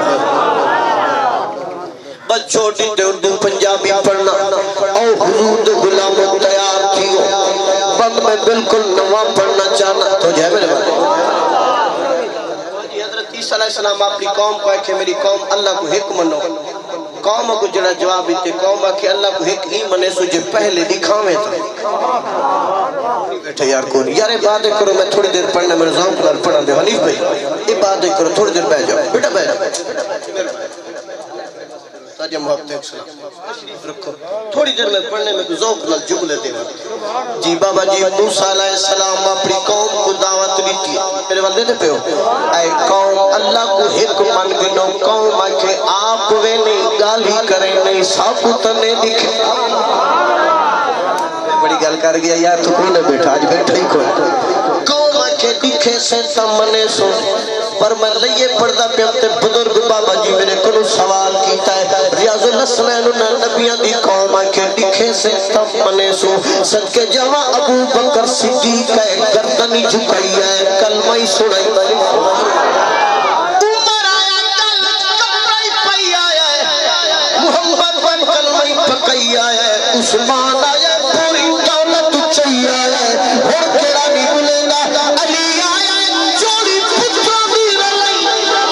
بس چھوٹی تے اردو پنجابی پڑھنا او حضور دے غلاموں تیار کیوں بند میں بالکل نواں پڑھنا چاہنا تو جائے میرے بارے حضرت عیسیٰ علیہ السلام اپنی قوم کو ہے کہ میری قوم اللہ کو حق منو قوم کو جڑا جواب دیتے قوم کہ اللہ کو حق ہی منے سو جے پہلے دکھاویں تھا بیٹھے یار کون یار عبادت کرو میں تھوڑی دیر پڑھنے میرے ذوق نال پڑھا دے حنیف بھائی عبادت کرو تھوڑی دیر بیٹھ جاؤ بیٹا بیٹھ جاؤ تاجہ محبت ایک سلام تشریف رکھو تھوڑی دیر میں پڑھنے میں ذوق نال جملے دے جی بابا جی موسیٰ علیہ السلام اپنی قوم کو دعوت دیتی ہے میرے والدے دے پہ ہو اے قوم اللہ کو حق من گنو قوم آکے آپ وے نہیں گالی کریں نہیں ثابت نہیں دکھے بڑی گل کر گیا یار تو کوئی نہ بیٹھا آج بیٹھا ہی کوئی قوم آکے دکھے سے تمنے سو پر میں لئیے پردہ پہ اپنے بزرگ بابا جی میرے کنو سوال کیتا ہے ریاض الاسمین انہا نبیاں دی قوم آکے دکھے سے تمنے سو صدقے جوہ ابو بکر صدیق ہے گردنی جھکائی ہے کلمہ ہی سنائی بھائی عمر آیا کلمہ پئی آیا ہے محمد بن کلمہ پکئی آیا ہے عثمان آیا پوری دولت چاہیے آیا ہے اور کیڑا نہیں بلے گا علی آیا ہے جوڑی پتر بھی رلائی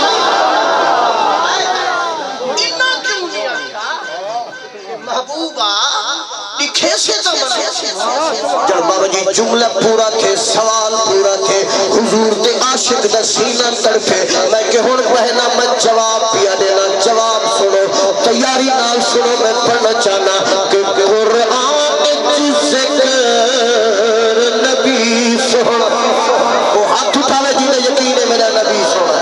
انہا کیوں نہیں آیا محبوبہ دکھے سے تمنا جب بابا جی جملہ پورا تھے سوال پورا تھے حضور دے عاشق دا سینہ تڑپے میں کہ ہون پہنا میں جواب پیا دینا جواب سنو تیاری نال سنو میں پڑھنا چاہنا کہ قرآن کی ذکر نبی سونا وہ ہاتھ اٹھاوے جی نے یقین ہے میرا نبی سونا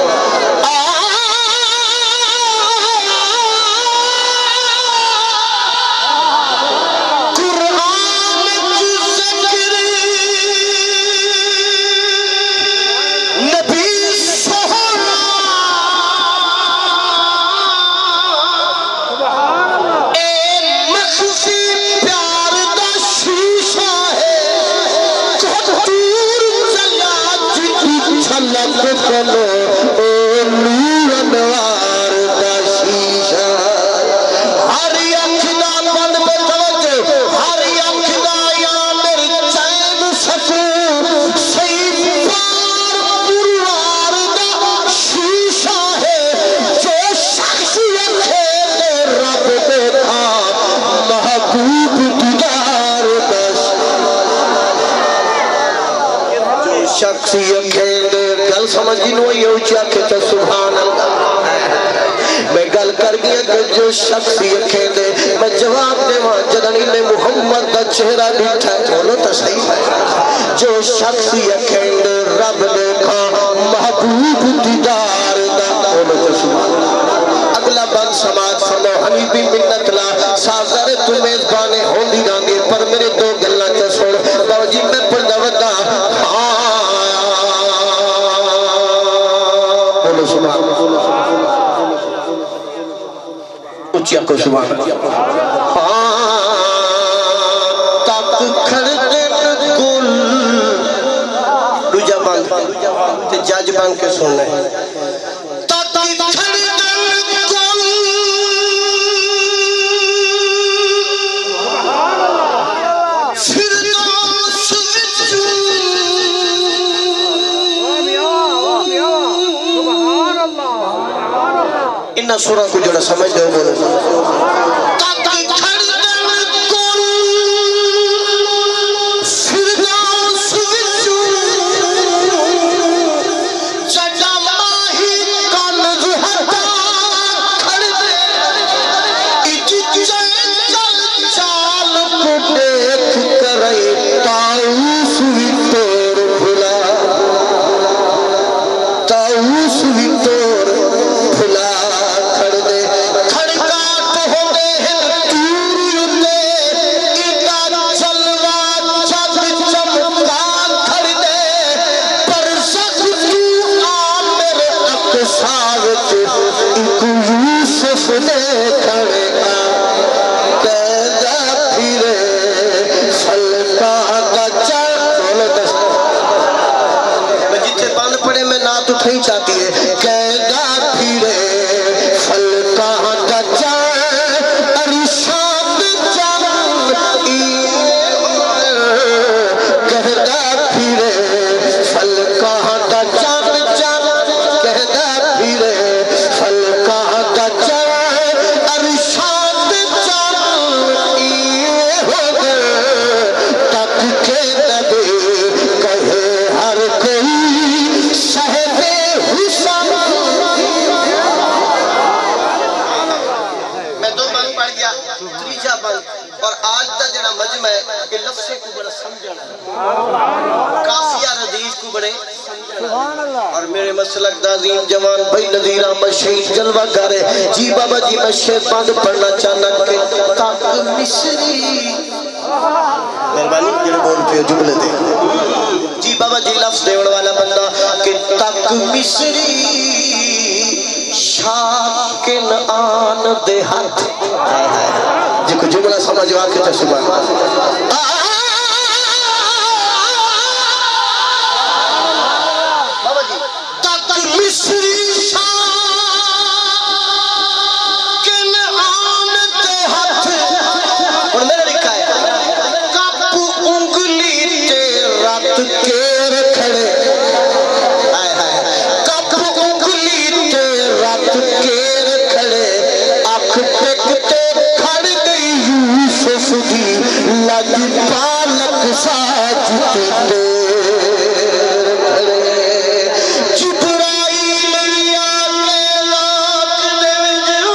گل سمجھی نو یہ اچھا کہتا سبحان اللہ میں گل کر گیا کہ جو شخص یہ کہتے میں جواب دے وہاں جدن انہیں محمد دا چہرہ بیٹھا ہے بولو تو صحیح ہے جو شخص یہ کہتے رب دیکھا محبوب دیدار دا بولو تو سبحان اللہ اگلا بند سماعت فرمو ہمیں بھی منت لا سازر تمہیں بانے ہوں دی رانگے پر میرے دو گلہ چسوڑ باوجی میں پردہ ودا اچھا کو سبحان تک کھڑتے گل دوجہ بند تے جاج بند کے سننے تک کھڑتے گل فردوس وچوں انہا سورہ کو جڑا سمجھ دے بولے تاکہ کھڑدن کن فردوس وچوں جڑا ماہی کانز ہٹا کھڑدے اچھ چل چال کو دیکھ کرے تاؤس وی تور بھلا تاؤس وی تور بھلا پھرے فلکا دا چاند ارشاد چاند کہدا پھرے فلکا دا چاند چاند کہدا پھرے فلکا دا چاند ارشاد چاند تک کے نبی کہے ہر کوئی صاحب حسن. میں دو بند پڑھ گیا تریجا بند اور آج دا جڑا مجمع ہے کہ لفظ کو بڑا سمجھنا ہے کافیہ ردیف کو بڑے اور میرے مسلک دازیم جوان بھائی نظیر احمد شہید جلوہ کرے جی بابا جی میں شیر بند پڑھنا چاہنا کہ تاک مصری مہربانی جڑے بول پہ جملے دے جی بابا جی لفظ دیوڑ والا بندہ کہ تک مصری شاکن آن دے ہاتھ جی کو جملہ سمجھ آکے چا سبحان بابا جی تک مصری شاکن آن دے ہاتھ اور میں نے لکھا ہے انگلی تے رات کے رکھڑے کپ انگلی تے رات کے رکھڑے آنکھ پکتے کھڑ گئی یوسف دی لگ پالک ساجتے رکھڑے جبرائیل یا کے لاکھ دے جو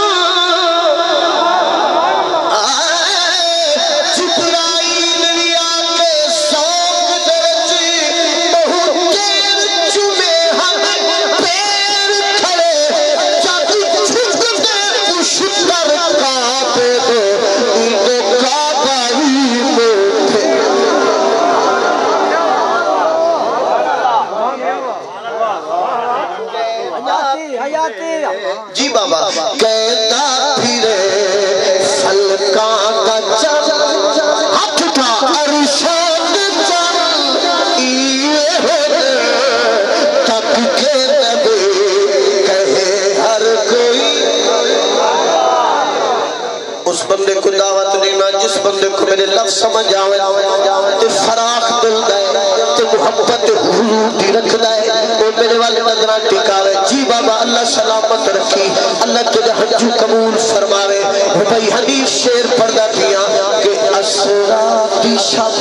جبرائیل یا کے سوک دے جی بہت دیر چمے ہم پیر کھڑے جب چھکتے کچھ پر کعبے دے اندے کعبہ ہی میں تھے. جی بابا کہتا پھرے فلکا کا چاند ہاتھ کا ارشاد چاند تک کے نبی کہے ہر کوئی. اس بندے کو دعوت دینا جس بندے کو میرے لفظ سمجھ آوے تے فراخ دل دائے تے محبت حضور دی رکھ دائے وہ میرے والے نظرہ ٹکاوے. جی بابا اللہ سلامت رکھی اللہ تجھے حجو قبول فرماوے. بھائی حدیث شیر پڑھدا پیا کہ اسرا دی شب.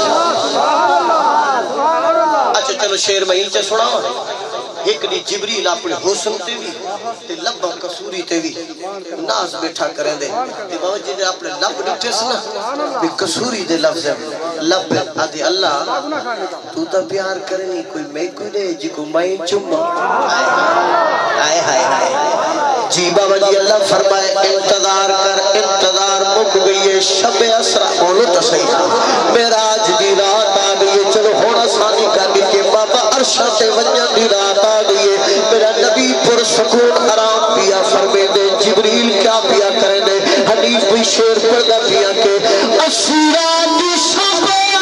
اچھا چلو شیر میں ہی چے سنا ایک دی جبریل اپنے حسن تے بھی تے لبا کسوری تے بھی ناز بیٹھا کریں دے تے بابا جی نے اپنے لب ڈٹھے سنا بھی کسوری دے لفظ ہے لب آدھی اللہ تو تا پیار کرنی کوئی میں کوئی دے جی کو میں چمہ آئے آئے آئے جی بابا جی اللہ فرمائے انتظار کر انتظار مک گئی ہے شب اسرا بولو تو صحیح میرا آج دی رات آ گئی ہے چلو ہونا سانی کر دی کہ بابا عرشہ تے ونیا دی رات آ گئی ہے میرا نبی پر سکون حرام پیا فرمے دے جبریل کیا پیا کرے دے حدیث بھی شیر پردہ پیا کہ اسرا دی شب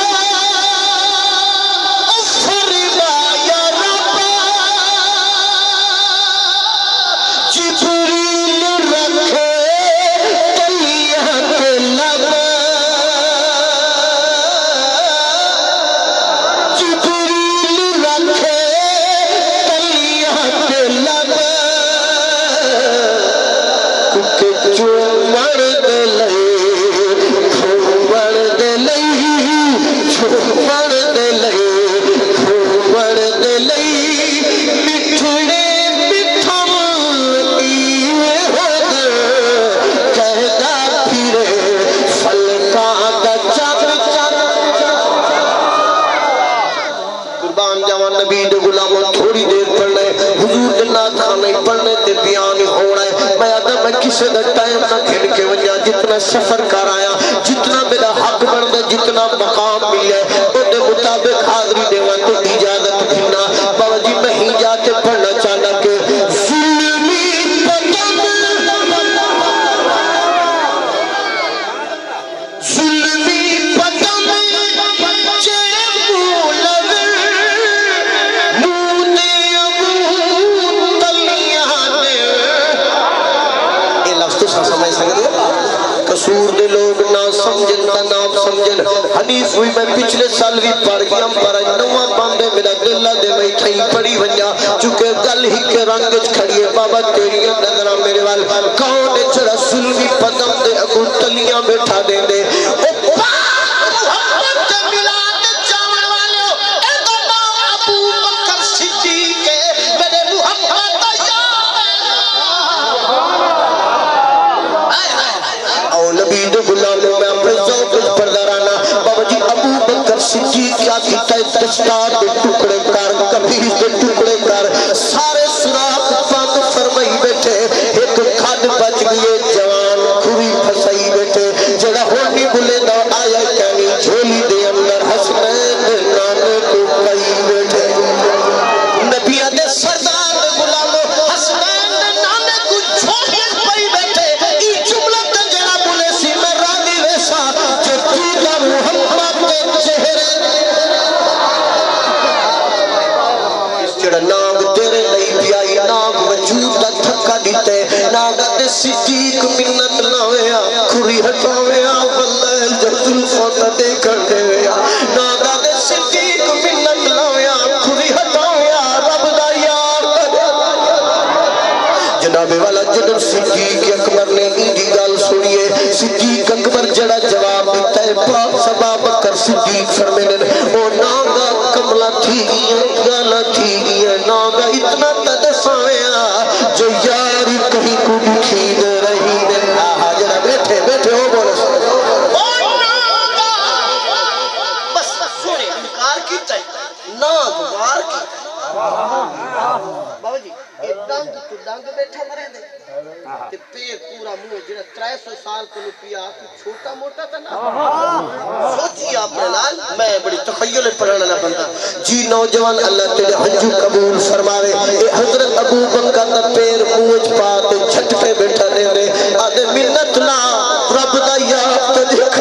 افرما یا رب جبریل رکھے تلیت لب جبریل رکھے تلیت لب کہ چومڑ دے لئی چومڑ دے لئی چومڑ دے لئی چومڑ دے لئی مٹھڑے مٹھم ایوے ہو دے کہدا پھرے فلکا دا چاند چاند. قربان جاواں نبی دے غلاموں تھوڑی دیر پڑھنے حضور دے نات آنے پڑھنے تے بیان ہونا ہے. میں آدھا میں کسے دا ٹائم نہ کھڑ کے وجہ جتنا سفر کر آیا جتنا میرا حق بن دے جتنا مقام ملے او دے مطابق حاضری دیوان تو اجازت بھینا. بابا جی میں ہی جاتے پڑھنا چاہنا کہ ظلمی پتن ظلمی پتن چے مولد مونے ابو تلیاں قصور دے لوگ نہ سمجھن تا نام سمجھن حدیث ہوئی میں پچھلے سال بھی پڑھ گیا پر نواں باندے میرا دل دے میں تھئی پڑھی ونجا چونکہ گل ہی کے رنگ وچ کھڑی ہے بابا تیری نظراں میرے وال کون جڑا ظلمی قدم دے اگوں تلیاں بیٹھا دے دے او محمد تے ملاد جاون والے اے دا نام ابو بکر صدیق ہے میرے محمد دا یار او نبی دے غلاموں میں اپنے ذوق وچ پڑھدا رہنا بابا جی ابو بکر صدیق کیا کیتا ہے دستار دے ٹکڑے کر کبیر دے ٹکڑے کر سارے سوراخ بند فرمائی بیٹھے ایک کھڈ بچ گئی جوان کھوی پھسائی بیٹھے جڑا ہونی بلے دا آیا کہنی جھولی دے اندر حسنین دے نانے کو پائی بیٹھے نبی دے سردار دے غلاموں حسنین دے نانے کو جھولی پائی بیٹھے ای جملہ تے جڑا بولے سی میں راضی ویسا جو تیجا محمد دے چہرے اس جڑا ناگ تیرے لئی پیائی ناگ وجود دا تھکا دیتے ناگ دے صدیق منت لاویا کھری ہٹاویا واللہ جزل فوتا دے کر دے ویا ناگ دے صدیق منت لاویا کھری ہٹاویا رب دا یار جناب والا جنب صدیق اکبر نے ایدی گال سنیے صدیق اکبر جڑا جواب دیتا ہے پاک سبا بکر صدیق فرمیدن او ناگا کملا تھی گیا گالا تھی گیا ناگا اتنا تدساویا جو یاری کہیں کو دکھی دے رہی دے آہا جڑا بیٹھے بیٹھے ہو بولے او ناگا بس سنے انکار کی چاہیے ناگ وار کی بابا جی ایک ڈنگ تو ڈنگ بیٹھا مرے دے تے پیر پورا منہ جڑا ترائے سو سال کو پیا چھوٹا موٹا تھا نا سوچی آپ نے لال میں بڑی تخیل پڑھنے والا بندہ جی نوجوان اللہ تیرے حج قبول فرماوے اے حضرت ابو بکر دا پیر منہ پا تے چھٹ پہ بیٹھا دے دے آدھے منت لا رب دا یاد تے دیکھ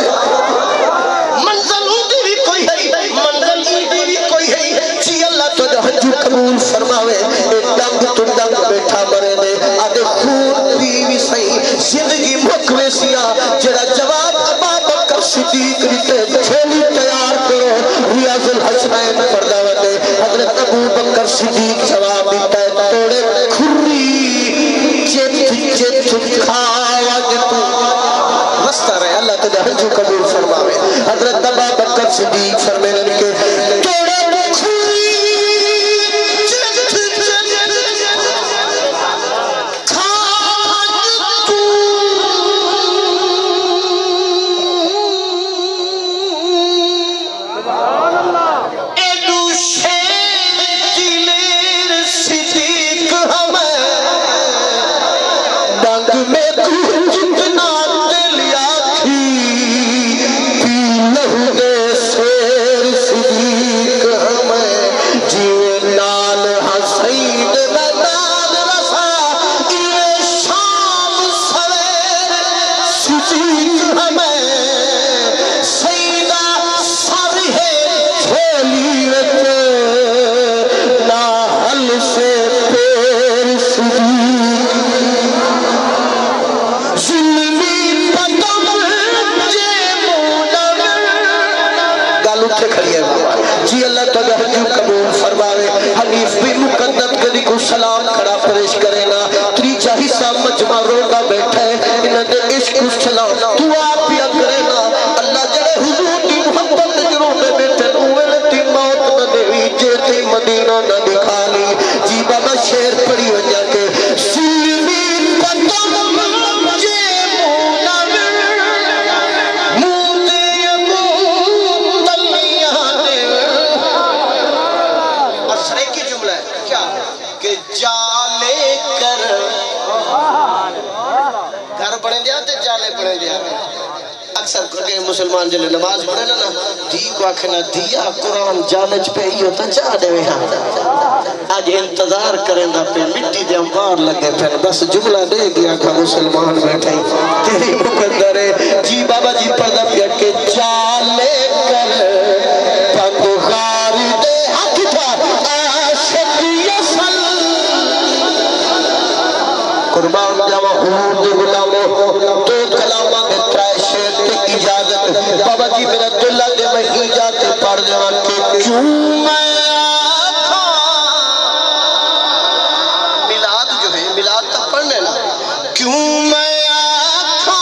منزل ہوندی بھی کوئی ہے منزل ہوندی بھی کوئی ہے جی اللہ تیرے حج قبول فرماوے اے ڈنگ تو ڈنگ بیٹھا مرے دے آدھے خون بھی بھی صحیح زندگی مکوے سیا جڑا جواب ابا بکر صدیق دیتے چھولی تیار کرو ریاض الحسنین پردہ وطے حضرت ابو بکر صدیق جواب دیتا ہے توڑے کھری چت چت کھاوج تو وستا رہے اللہ تجھا حج قبول فرماوے حضرت ابا بکر صدیق فرمینے کے توڑے کھری سلام کھڑا پریش کرے نا تریجہ حصہ مجمع روڈا بیٹھا ہے انہوں نے عشق سلام تو آپ پیا کرے نا اللہ جڑے حضور کی محبت جروں میں بیٹھے نوے لتی موت نہ دیوی جیتے مدینہ نہ دکھا لی جی بابا شیر پڑی ہو جا کے سلمی قدم جے مونہ موندے یمون تلیاں دے اور سرے کی جملہ ہے کیا کہ جالے کر گھر پڑھیں دیا تے جالے پڑھیں دیا اکثر کہ مسلمان جلے نماز پڑھیں نا دی کو آکھنا دیا قرآن جالج پہ ہی ہوتا جا دے وے ہاں آج انتظار کریں دا پہ مٹی دے امبار لگے پھر بس جملہ دے گیا کہ مسلمان بیٹھے تیری مقدر ہے جی بابا جی پڑھا پیا کہ جالے کر پندغار دے حق تھا عاشق یسل قربان جاوہ حور دے غلاموں تو کلامہ بابا جی میرا دل دے میں ہی جاتے پڑھ دیوان کہ کیوں میں آکھاں میلاد جو ہے میلاد تک پڑھنے نا کیوں میں آکھاں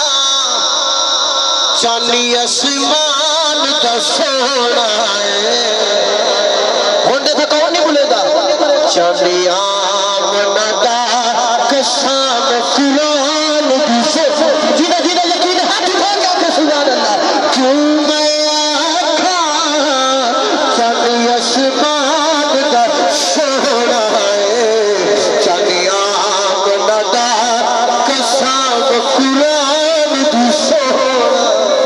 چانی اسمان دا سونا ہے ہوندے تھا کون نہیں بھولے دا چانی آمنہ دا کسان قرآن دی سے جیدہ جیدہ یقین ہاتھ کھا گیا کہ سبحان اللہ کیوں میں آکھاں چانی اسمان دا سونا ہے چانی آمنہ دا کسان قرآن دی سونا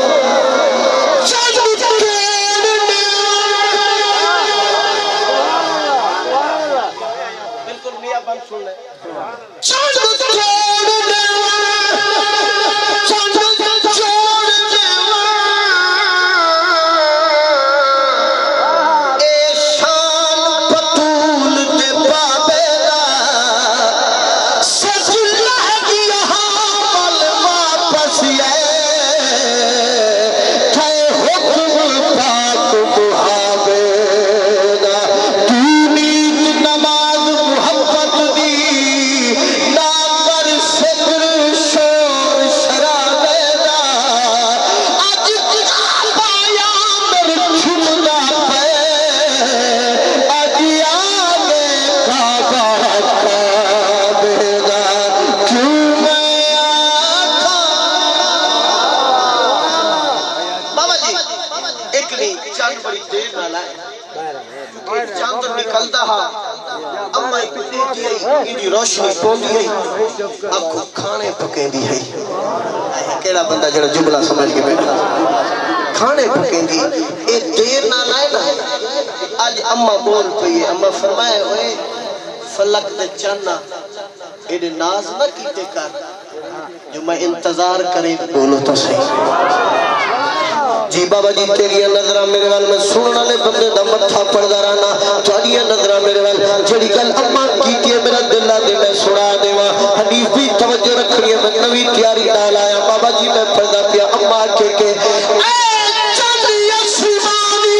روشنی پوندی ہے اکھو کھانے پکیں دی ہے کیڑا بندہ جڑا جملہ سمجھ کے بیٹھا کھانے پکیں دی اے دیر نہ لائے نا آج اممہ بول پئی ہے اممہ فرمائے ہوئے فلک دے چانا ایڈے ناز نہ کیتے کر جو میں انتظار کرے بولو تو صحیح جی بابا جی تیری نظرہ میرے وال میں سننا لے بندے دا متھا پڑھدا رہنا تھوڑی نظرہ میرے وال جڑی گل اماں کیتی ہے میرا دل دے میں سنا دیواں حدیث بھی توجہ رکھنی ہے میں نوی تیاری نال آیا بابا جی میں پڑھدا پیا اماں کے کے اے چاندی اسمانی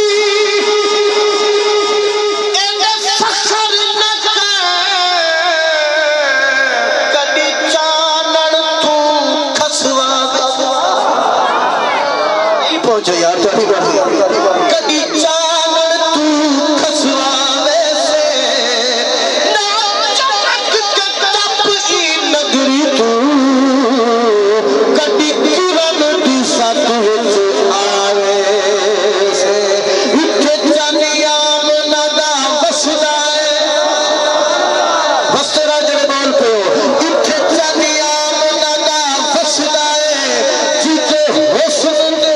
اے فخر نہ کدی چانن تو کھسوا پہنچو یار تو ٹھیک ہے کبھی چانن تو کھسواوے سے نہ چمک کے تپ ہی نگری تو کبھی کرن دی ساتھ وچ آوے سے اٹھے جانی آمنہ دا وسدا ہے وسدا جڑے بول پہ ہو اٹھے جانی آمنہ دا وسدا ہے جیتے حسن دے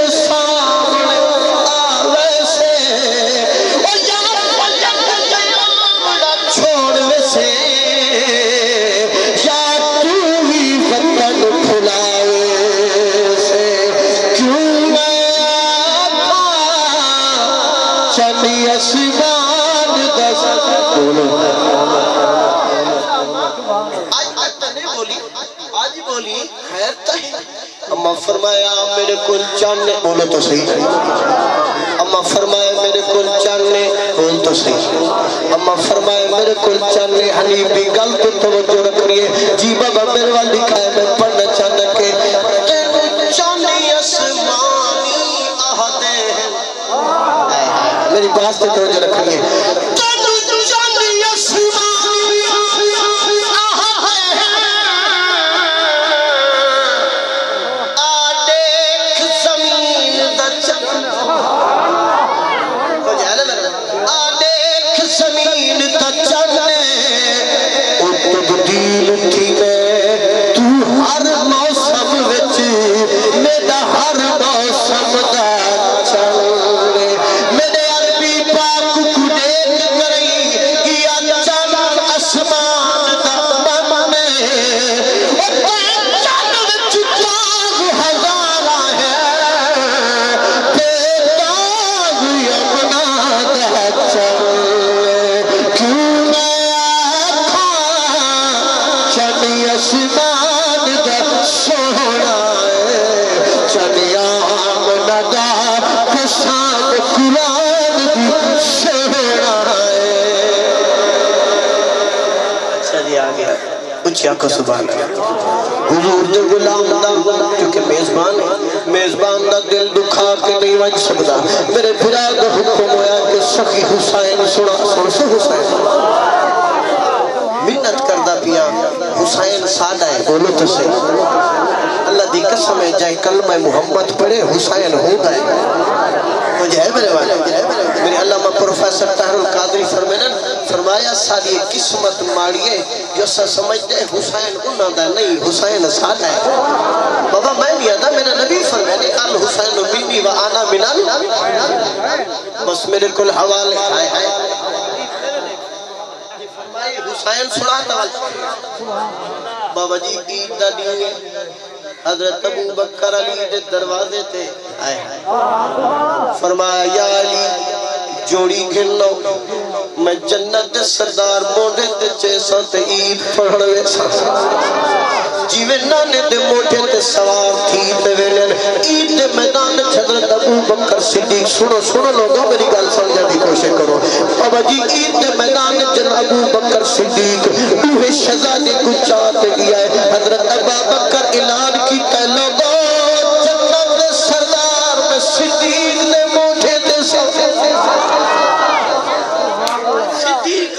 اماں فرمایا میرے کل چانے بولو تو صحیح اماں فرمایا میرے کل چانے بول تو صحیح اماں فرمایا میرے کل چانے حنیفی گل تو توجہ رکھنی ہے جی بابا میرے وال دکھائے میں پڑھنا چاہتا کہ تینو چانے اسمانی آہدے میری بات سے توجہ رکھنی ہے تینو چانے اسمانی میرے عربی پاک کھڑے اچھی آقا سبحان حضور دے غلام دا کیونکہ میزبان میزبان دا دل دکھا کے نہیں وجھ سکتا میرے بھرا دا حکم ہویا کہ سخی حسین سنا سن سے حسین منت کردہ پیا حسین سادہ ہے بولو تو سے اللہ دی قسم ہے جائے کلمہ محمد پڑھے حسین ہو گئے مجھے ہے میرے والے میرے علامہ پروفیسر طاہر القادری فرمینن فرمایا ساری قسمت ماڑیے جو سا سمجھتے ہیں حسین انہاں دا نہیں حسین سادہ ہے بابا میں نہیں آدھا میرا نبی فرمائے الحسین منی و آنا منال بس میرے کل حوالے آئے آئے حسین سناتا والا بابا جی عید دا دیئے حضرت ابو بکر علی دے دروازے تھے آئے فرمایا یا علی جوڑی گھنو میں جنت سردار موڑے تے چیسا تے عید پڑھوے سا جیوے نانے دے موڑے تے سوار تھی تے ویلن عید دے میدان حضرت ابو بکر صدیق سنو سنو لوگوں میری گل سمجھا دی کوشش کرو بابا جی عید دے میدان جن ابو بکر صدیق اوہ شہزادی کو چاہتے گیا ہے حضرت ابو بکر اعلان کی تے لوگوں جنت سردار میں صدیق نے موڑے تے سوار صدیق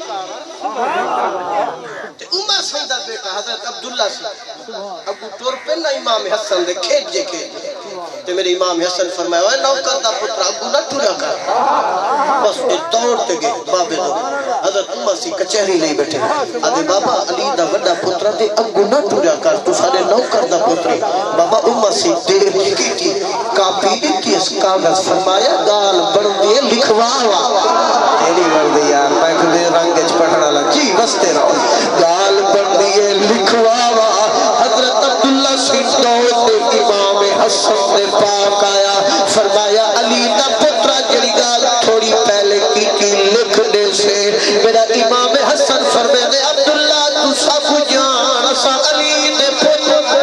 عمر سیدہ بیٹا حضرت عبداللہ سے ابو طور پہ نہ امام حسن دے کھیج جے کھیج تے میرے امام حسن فرمایا ہوئے نوکر دا پتر ابو نہ ٹھوڑا کر بس اے دوڑتے گئے بابے دو حضرت عمر سی کچہری نہیں بیٹھے آدھے بابا علی دا وڈا پتر دے ابو نہ ٹھوڑا کر تو سارے نوکر دا پتر بابا عمر سی دیر کی کی کاپی کی اس کاغذ فرمایا گال بڑھ دیے لکھوا ہوا ایڈی بڑھ دی یار میں کدے رنگج پڑھنا لگ جی بستے رہو گال بڑھ دیے لکھوا ہوا حضرت عبداللہ سی دوڑتے امام حسن نے پاک آیا فرمایا علی دا پترہ جڑی گال تھوڑی پہلے کی کی لکھنے سے میرا امام حسن فرمائے عبداللہ تو سب جان سا علی دے پتر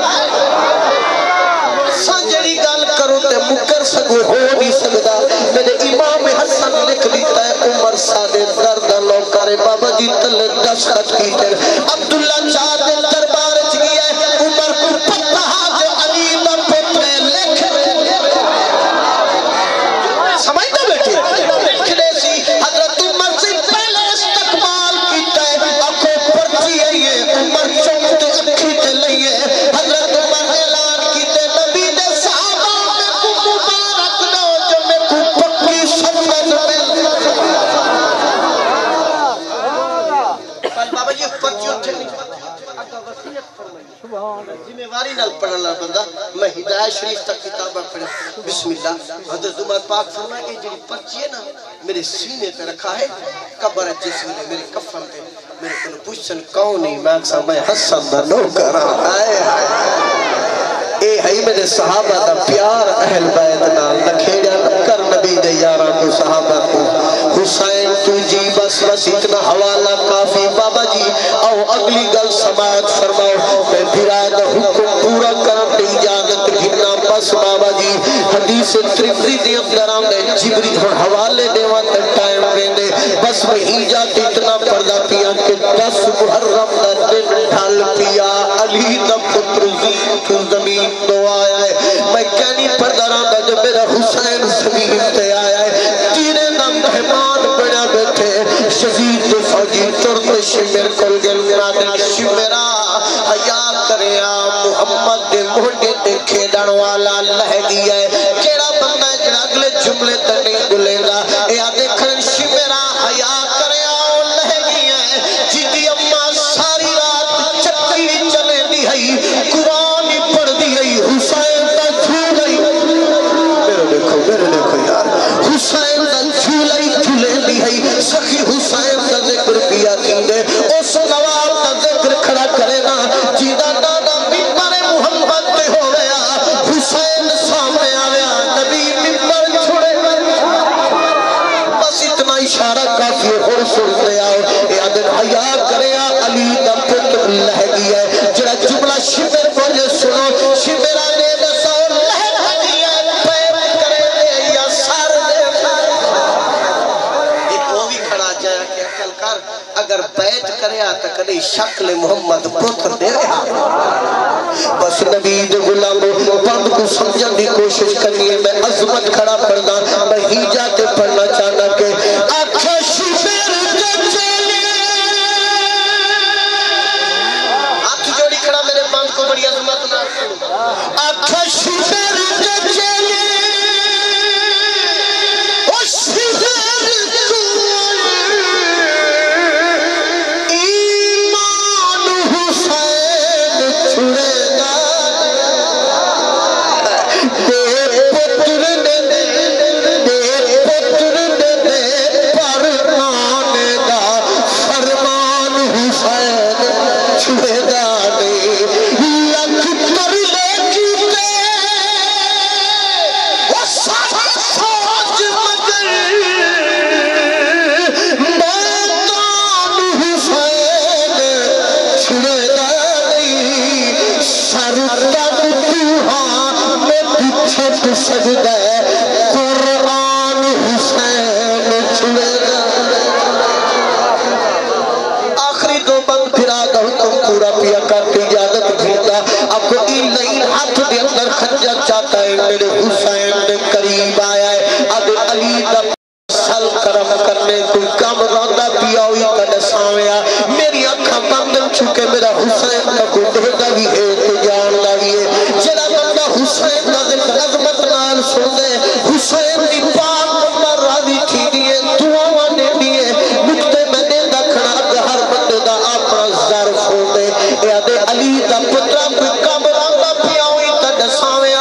سا جڑی گال کرو تے مکر سکو ہو نہیں سکتا میرے امام حسن لکھ لیتا ہے عمر سادے درد لو کرے بابا جی تلے دس خط کی تے عبداللہ چاہتے دربار چکی ہے عمر کو پتہ جو علی دا پتر لکھ سمجھتا بیٹھے لکھنے سی حضرت عمر سے پہلے استقبال کیتا ہے آنکھوں پرچی ہے یہ عمر چمتے اکھی تے لئیے حضرت عمر اعلان کیتے نبی دے صحابہ میں کو مبارک دو جو میں کو پکی سمجھ مل بابا یہ پرچی اٹھے نہیں ذمہ واری نال پڑھن لا بندہ میں ہدایت شریف تک کتاباں پڑھا بسم اللہ حضرت عمر پاک فرمایا کہ جڑی پرچی ہے نا میرے سینے پہ رکھا ہے قبر جسم نے میرے کفن پہ میرے کو پوچھن کون نہیں میں اکسا میں حسن دا نوکر آئے اے ہی میرے صحابہ دا پیار اہل بیت نال نکھیڑا کر نبی دے یاراں کو صحابہ کو حسین تو جی بس بس اتنا حوالہ کافی بابا جی او اگلی گل سماعت فرماؤ میں بھرا دا حکم پورا کرنے اجازت گھنا بس بابا جی حدیث ترمذی دے اندر آمدے جبری حوالے دیوان تک ٹائم بیندے بس وہی جات اتنا پردہ پیا کہ دس محرم دا دن ڈھال پیا علی دا پتر زیت زمین تو آیا ہے میں کہنی پردہ رہا جو میرا حسین زمین تے آیا ہے تیرے دا مہمان بڑا بیٹھے شزید فوجی ترد شمر کل گل میرا دن شمرا حیاء کریا محمد دے موڑے دے کھیڑن والا لہ گیا ہے کیڑا بندہ ہے جڑا اگلے جملے تک نہیں گلے گا یا دیکھن شمرا حیاء کریا لہ گیا ہے جیدی اممہ ساری رات چکی چلے دی ہے قرآن ہی پڑھ دی ہے حسین دا جھولئی میرے دیکھو میرے دیکھو یار حسین دا جھولئی جھولے دی ہے سخی حسین دا ذکر کیا کیندے اس نواب دا ذکر کھڑا کرے نا جیدہ نانا ممبر محمد تے ہو گیا حسین سامنے آیا نبی ممبر چھوڑے کرے آتا کدے شکل محمد پتر دے رہا بس نبی دے غلاموں بند کو سمجھن دی کوشش کرنی ہے میں عظمت کھڑا پڑھنا میں ہی جاتے پڑھنا چاہنا کہ آنکھیں شبیر جچلے ہاتھ جوڑی کھڑا میرے بند کو بڑی عظمت نہ سنو آنکھیں شبیر جچلے او شبیر چاہتا ہے میرے حسین نے قریب آیا ہے اب علی دا سل کرم کرنے کوئی کم راندہ پیا ہوئی کا نساویا میری آنکھاں بند چکے میرا حسین کا کوئی دہدہ بھی ہے تو جان لگی ہے جنہ بندہ حسین کا ذکر عظمت نال سن دے حسین دی پاک نمبر راضی تھی دیئے دعا نے دیئے نکتے میں دے دا کھڑا ہر بندے دا اپنا ظرف ہو دے یا دے علی دا پترہ کوئی کم راندہ پیا ہوئی کا نساویا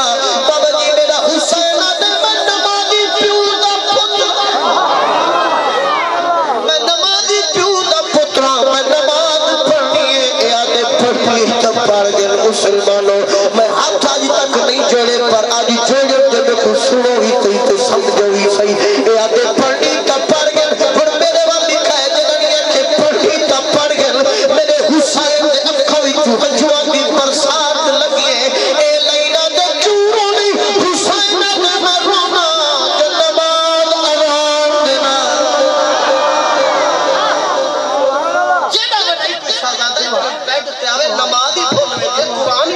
مسلمانوں میں ہاتھ آج تک نہیں جوڑے پر آج جوڑے جب کو سنو ہی کئی تو سمجھو ہی صحیح اے آدھے پڑھنی تا پڑھ گئے پڑھ میرے وہاں لکھا ہے جنہی ہے کہ پڑھنی تا پڑھ گئے میرے حسین دے اکھوئی جو بجوان دی برسات لگئے اے لینا دے چوروں نہیں حسین دے میں رونا جو نماز آرام دینا جنہ میں نہیں کوئی شہزادہ بیٹھتے آوے نماز ہی بھول میں دے قرآن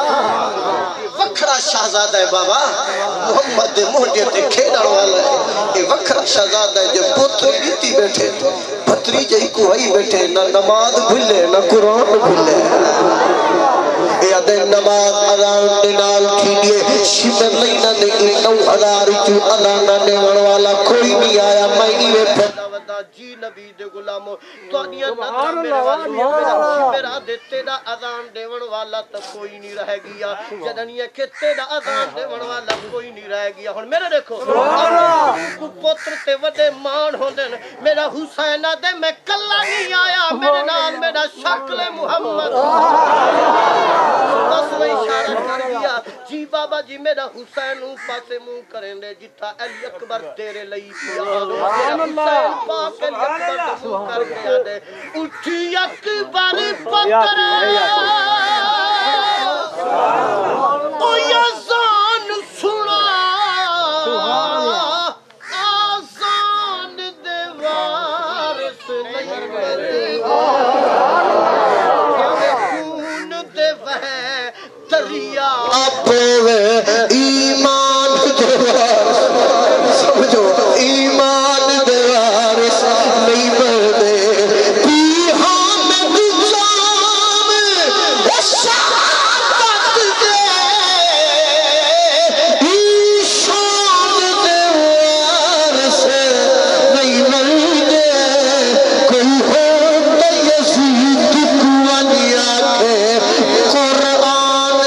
وکھرا شہزادہ ہے بابا محمد مہدی تے کھیڑا والا ہے یہ وکھرا شہزادہ ہے جو پتر بیتی بیٹھے پتری جہی کو ہی بیٹھے نہ نماز بھلے نہ قرآن بھلے یا دے نماز اذان دنال کھیڑیے شمر لینا دے نو ہزار جو اذانہ دیوان والا کوئی نہیں آیا میں ایوے پتر جی نبی دے غلاموں تو انیاں نظرہ میرے والی میرا دے تیرا اذان دیون والا تو کوئی نہیں رہ گیا جدنی ہے کہ تیرا اذان دیون والا کوئی نہیں رہ گیا ہن میرے دیکھو کو پتر تے وڈے مان ہوندن میرا حسین دے میں کلا نہیں آیا میرے نال میرا شکل محمد بس میں اشارہ کر دیا جی بابا جی میرا حسین اون پاسے منہ کریں دے جتھا علی اکبر تیرے لئی پیا میرا حسین پاک علی اکبر دے منہ کر دیا دے اٹھی اکبر پتر او یزان سنا آزان دے وارث نہیں میرے خون دے وہ دریا اپنے ایمان دے وارث سمجھو ایمان دے وارث نہیں مردے پی حامد جام شہادت دے ایشان دے وارث نہیں مردے کوئی ہوتا یزید کوانیا کے قرآن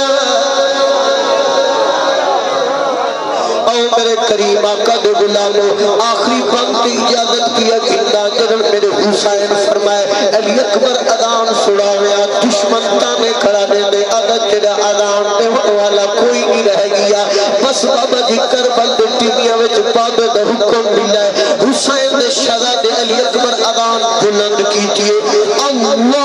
او میرے کریم آقا دے غلاموں آخری بند کی اجازت کیا کھلنا جنہوں میرے حسین فرمائے علی اکبر اذان سڑاویا دشمن تانے کھڑا دے دے عدد تیرا اذان دے والا کوئی نہیں رہ گیا بس بابا جی کربل دے ٹیمیاں وچ بابے دا حکم ملا ہے حسین دے شہزادے علی اکبر اذان بلند کیجئے اللہ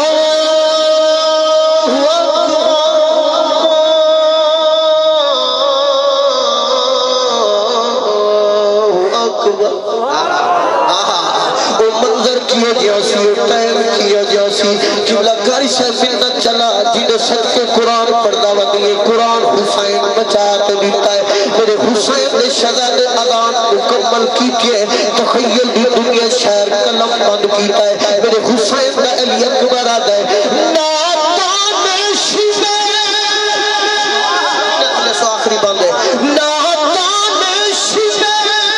منظر کیا جیسی ٹائم کیا ایسا فتنہ چلا جنہیں سب کے قرآن پڑھنا ودیے قرآن حسین بچاتے دیتا ہے میرے حسین نے شہزاد اذان مکمل کی ہے تخیل دی دنیا شہر قلم بند کیتا ہے میرے حسین کا علی اکبر آدھا ہے ناتان شبہ سو آخری بند ہے ناتان شبہ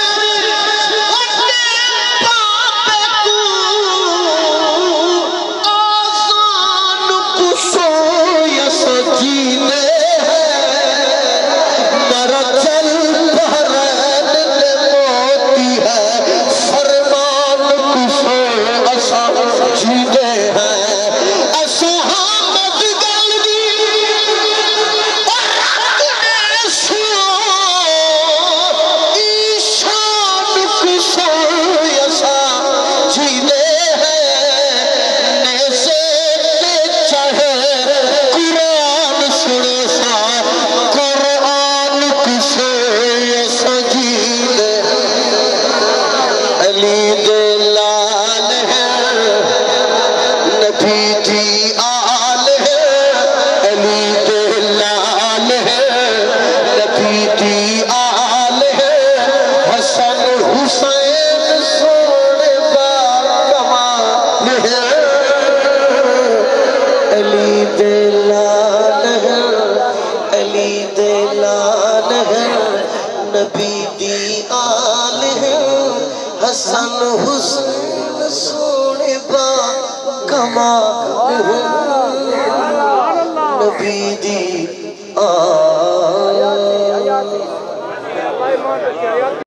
حسن حسین سونے با کمال نبی دی آل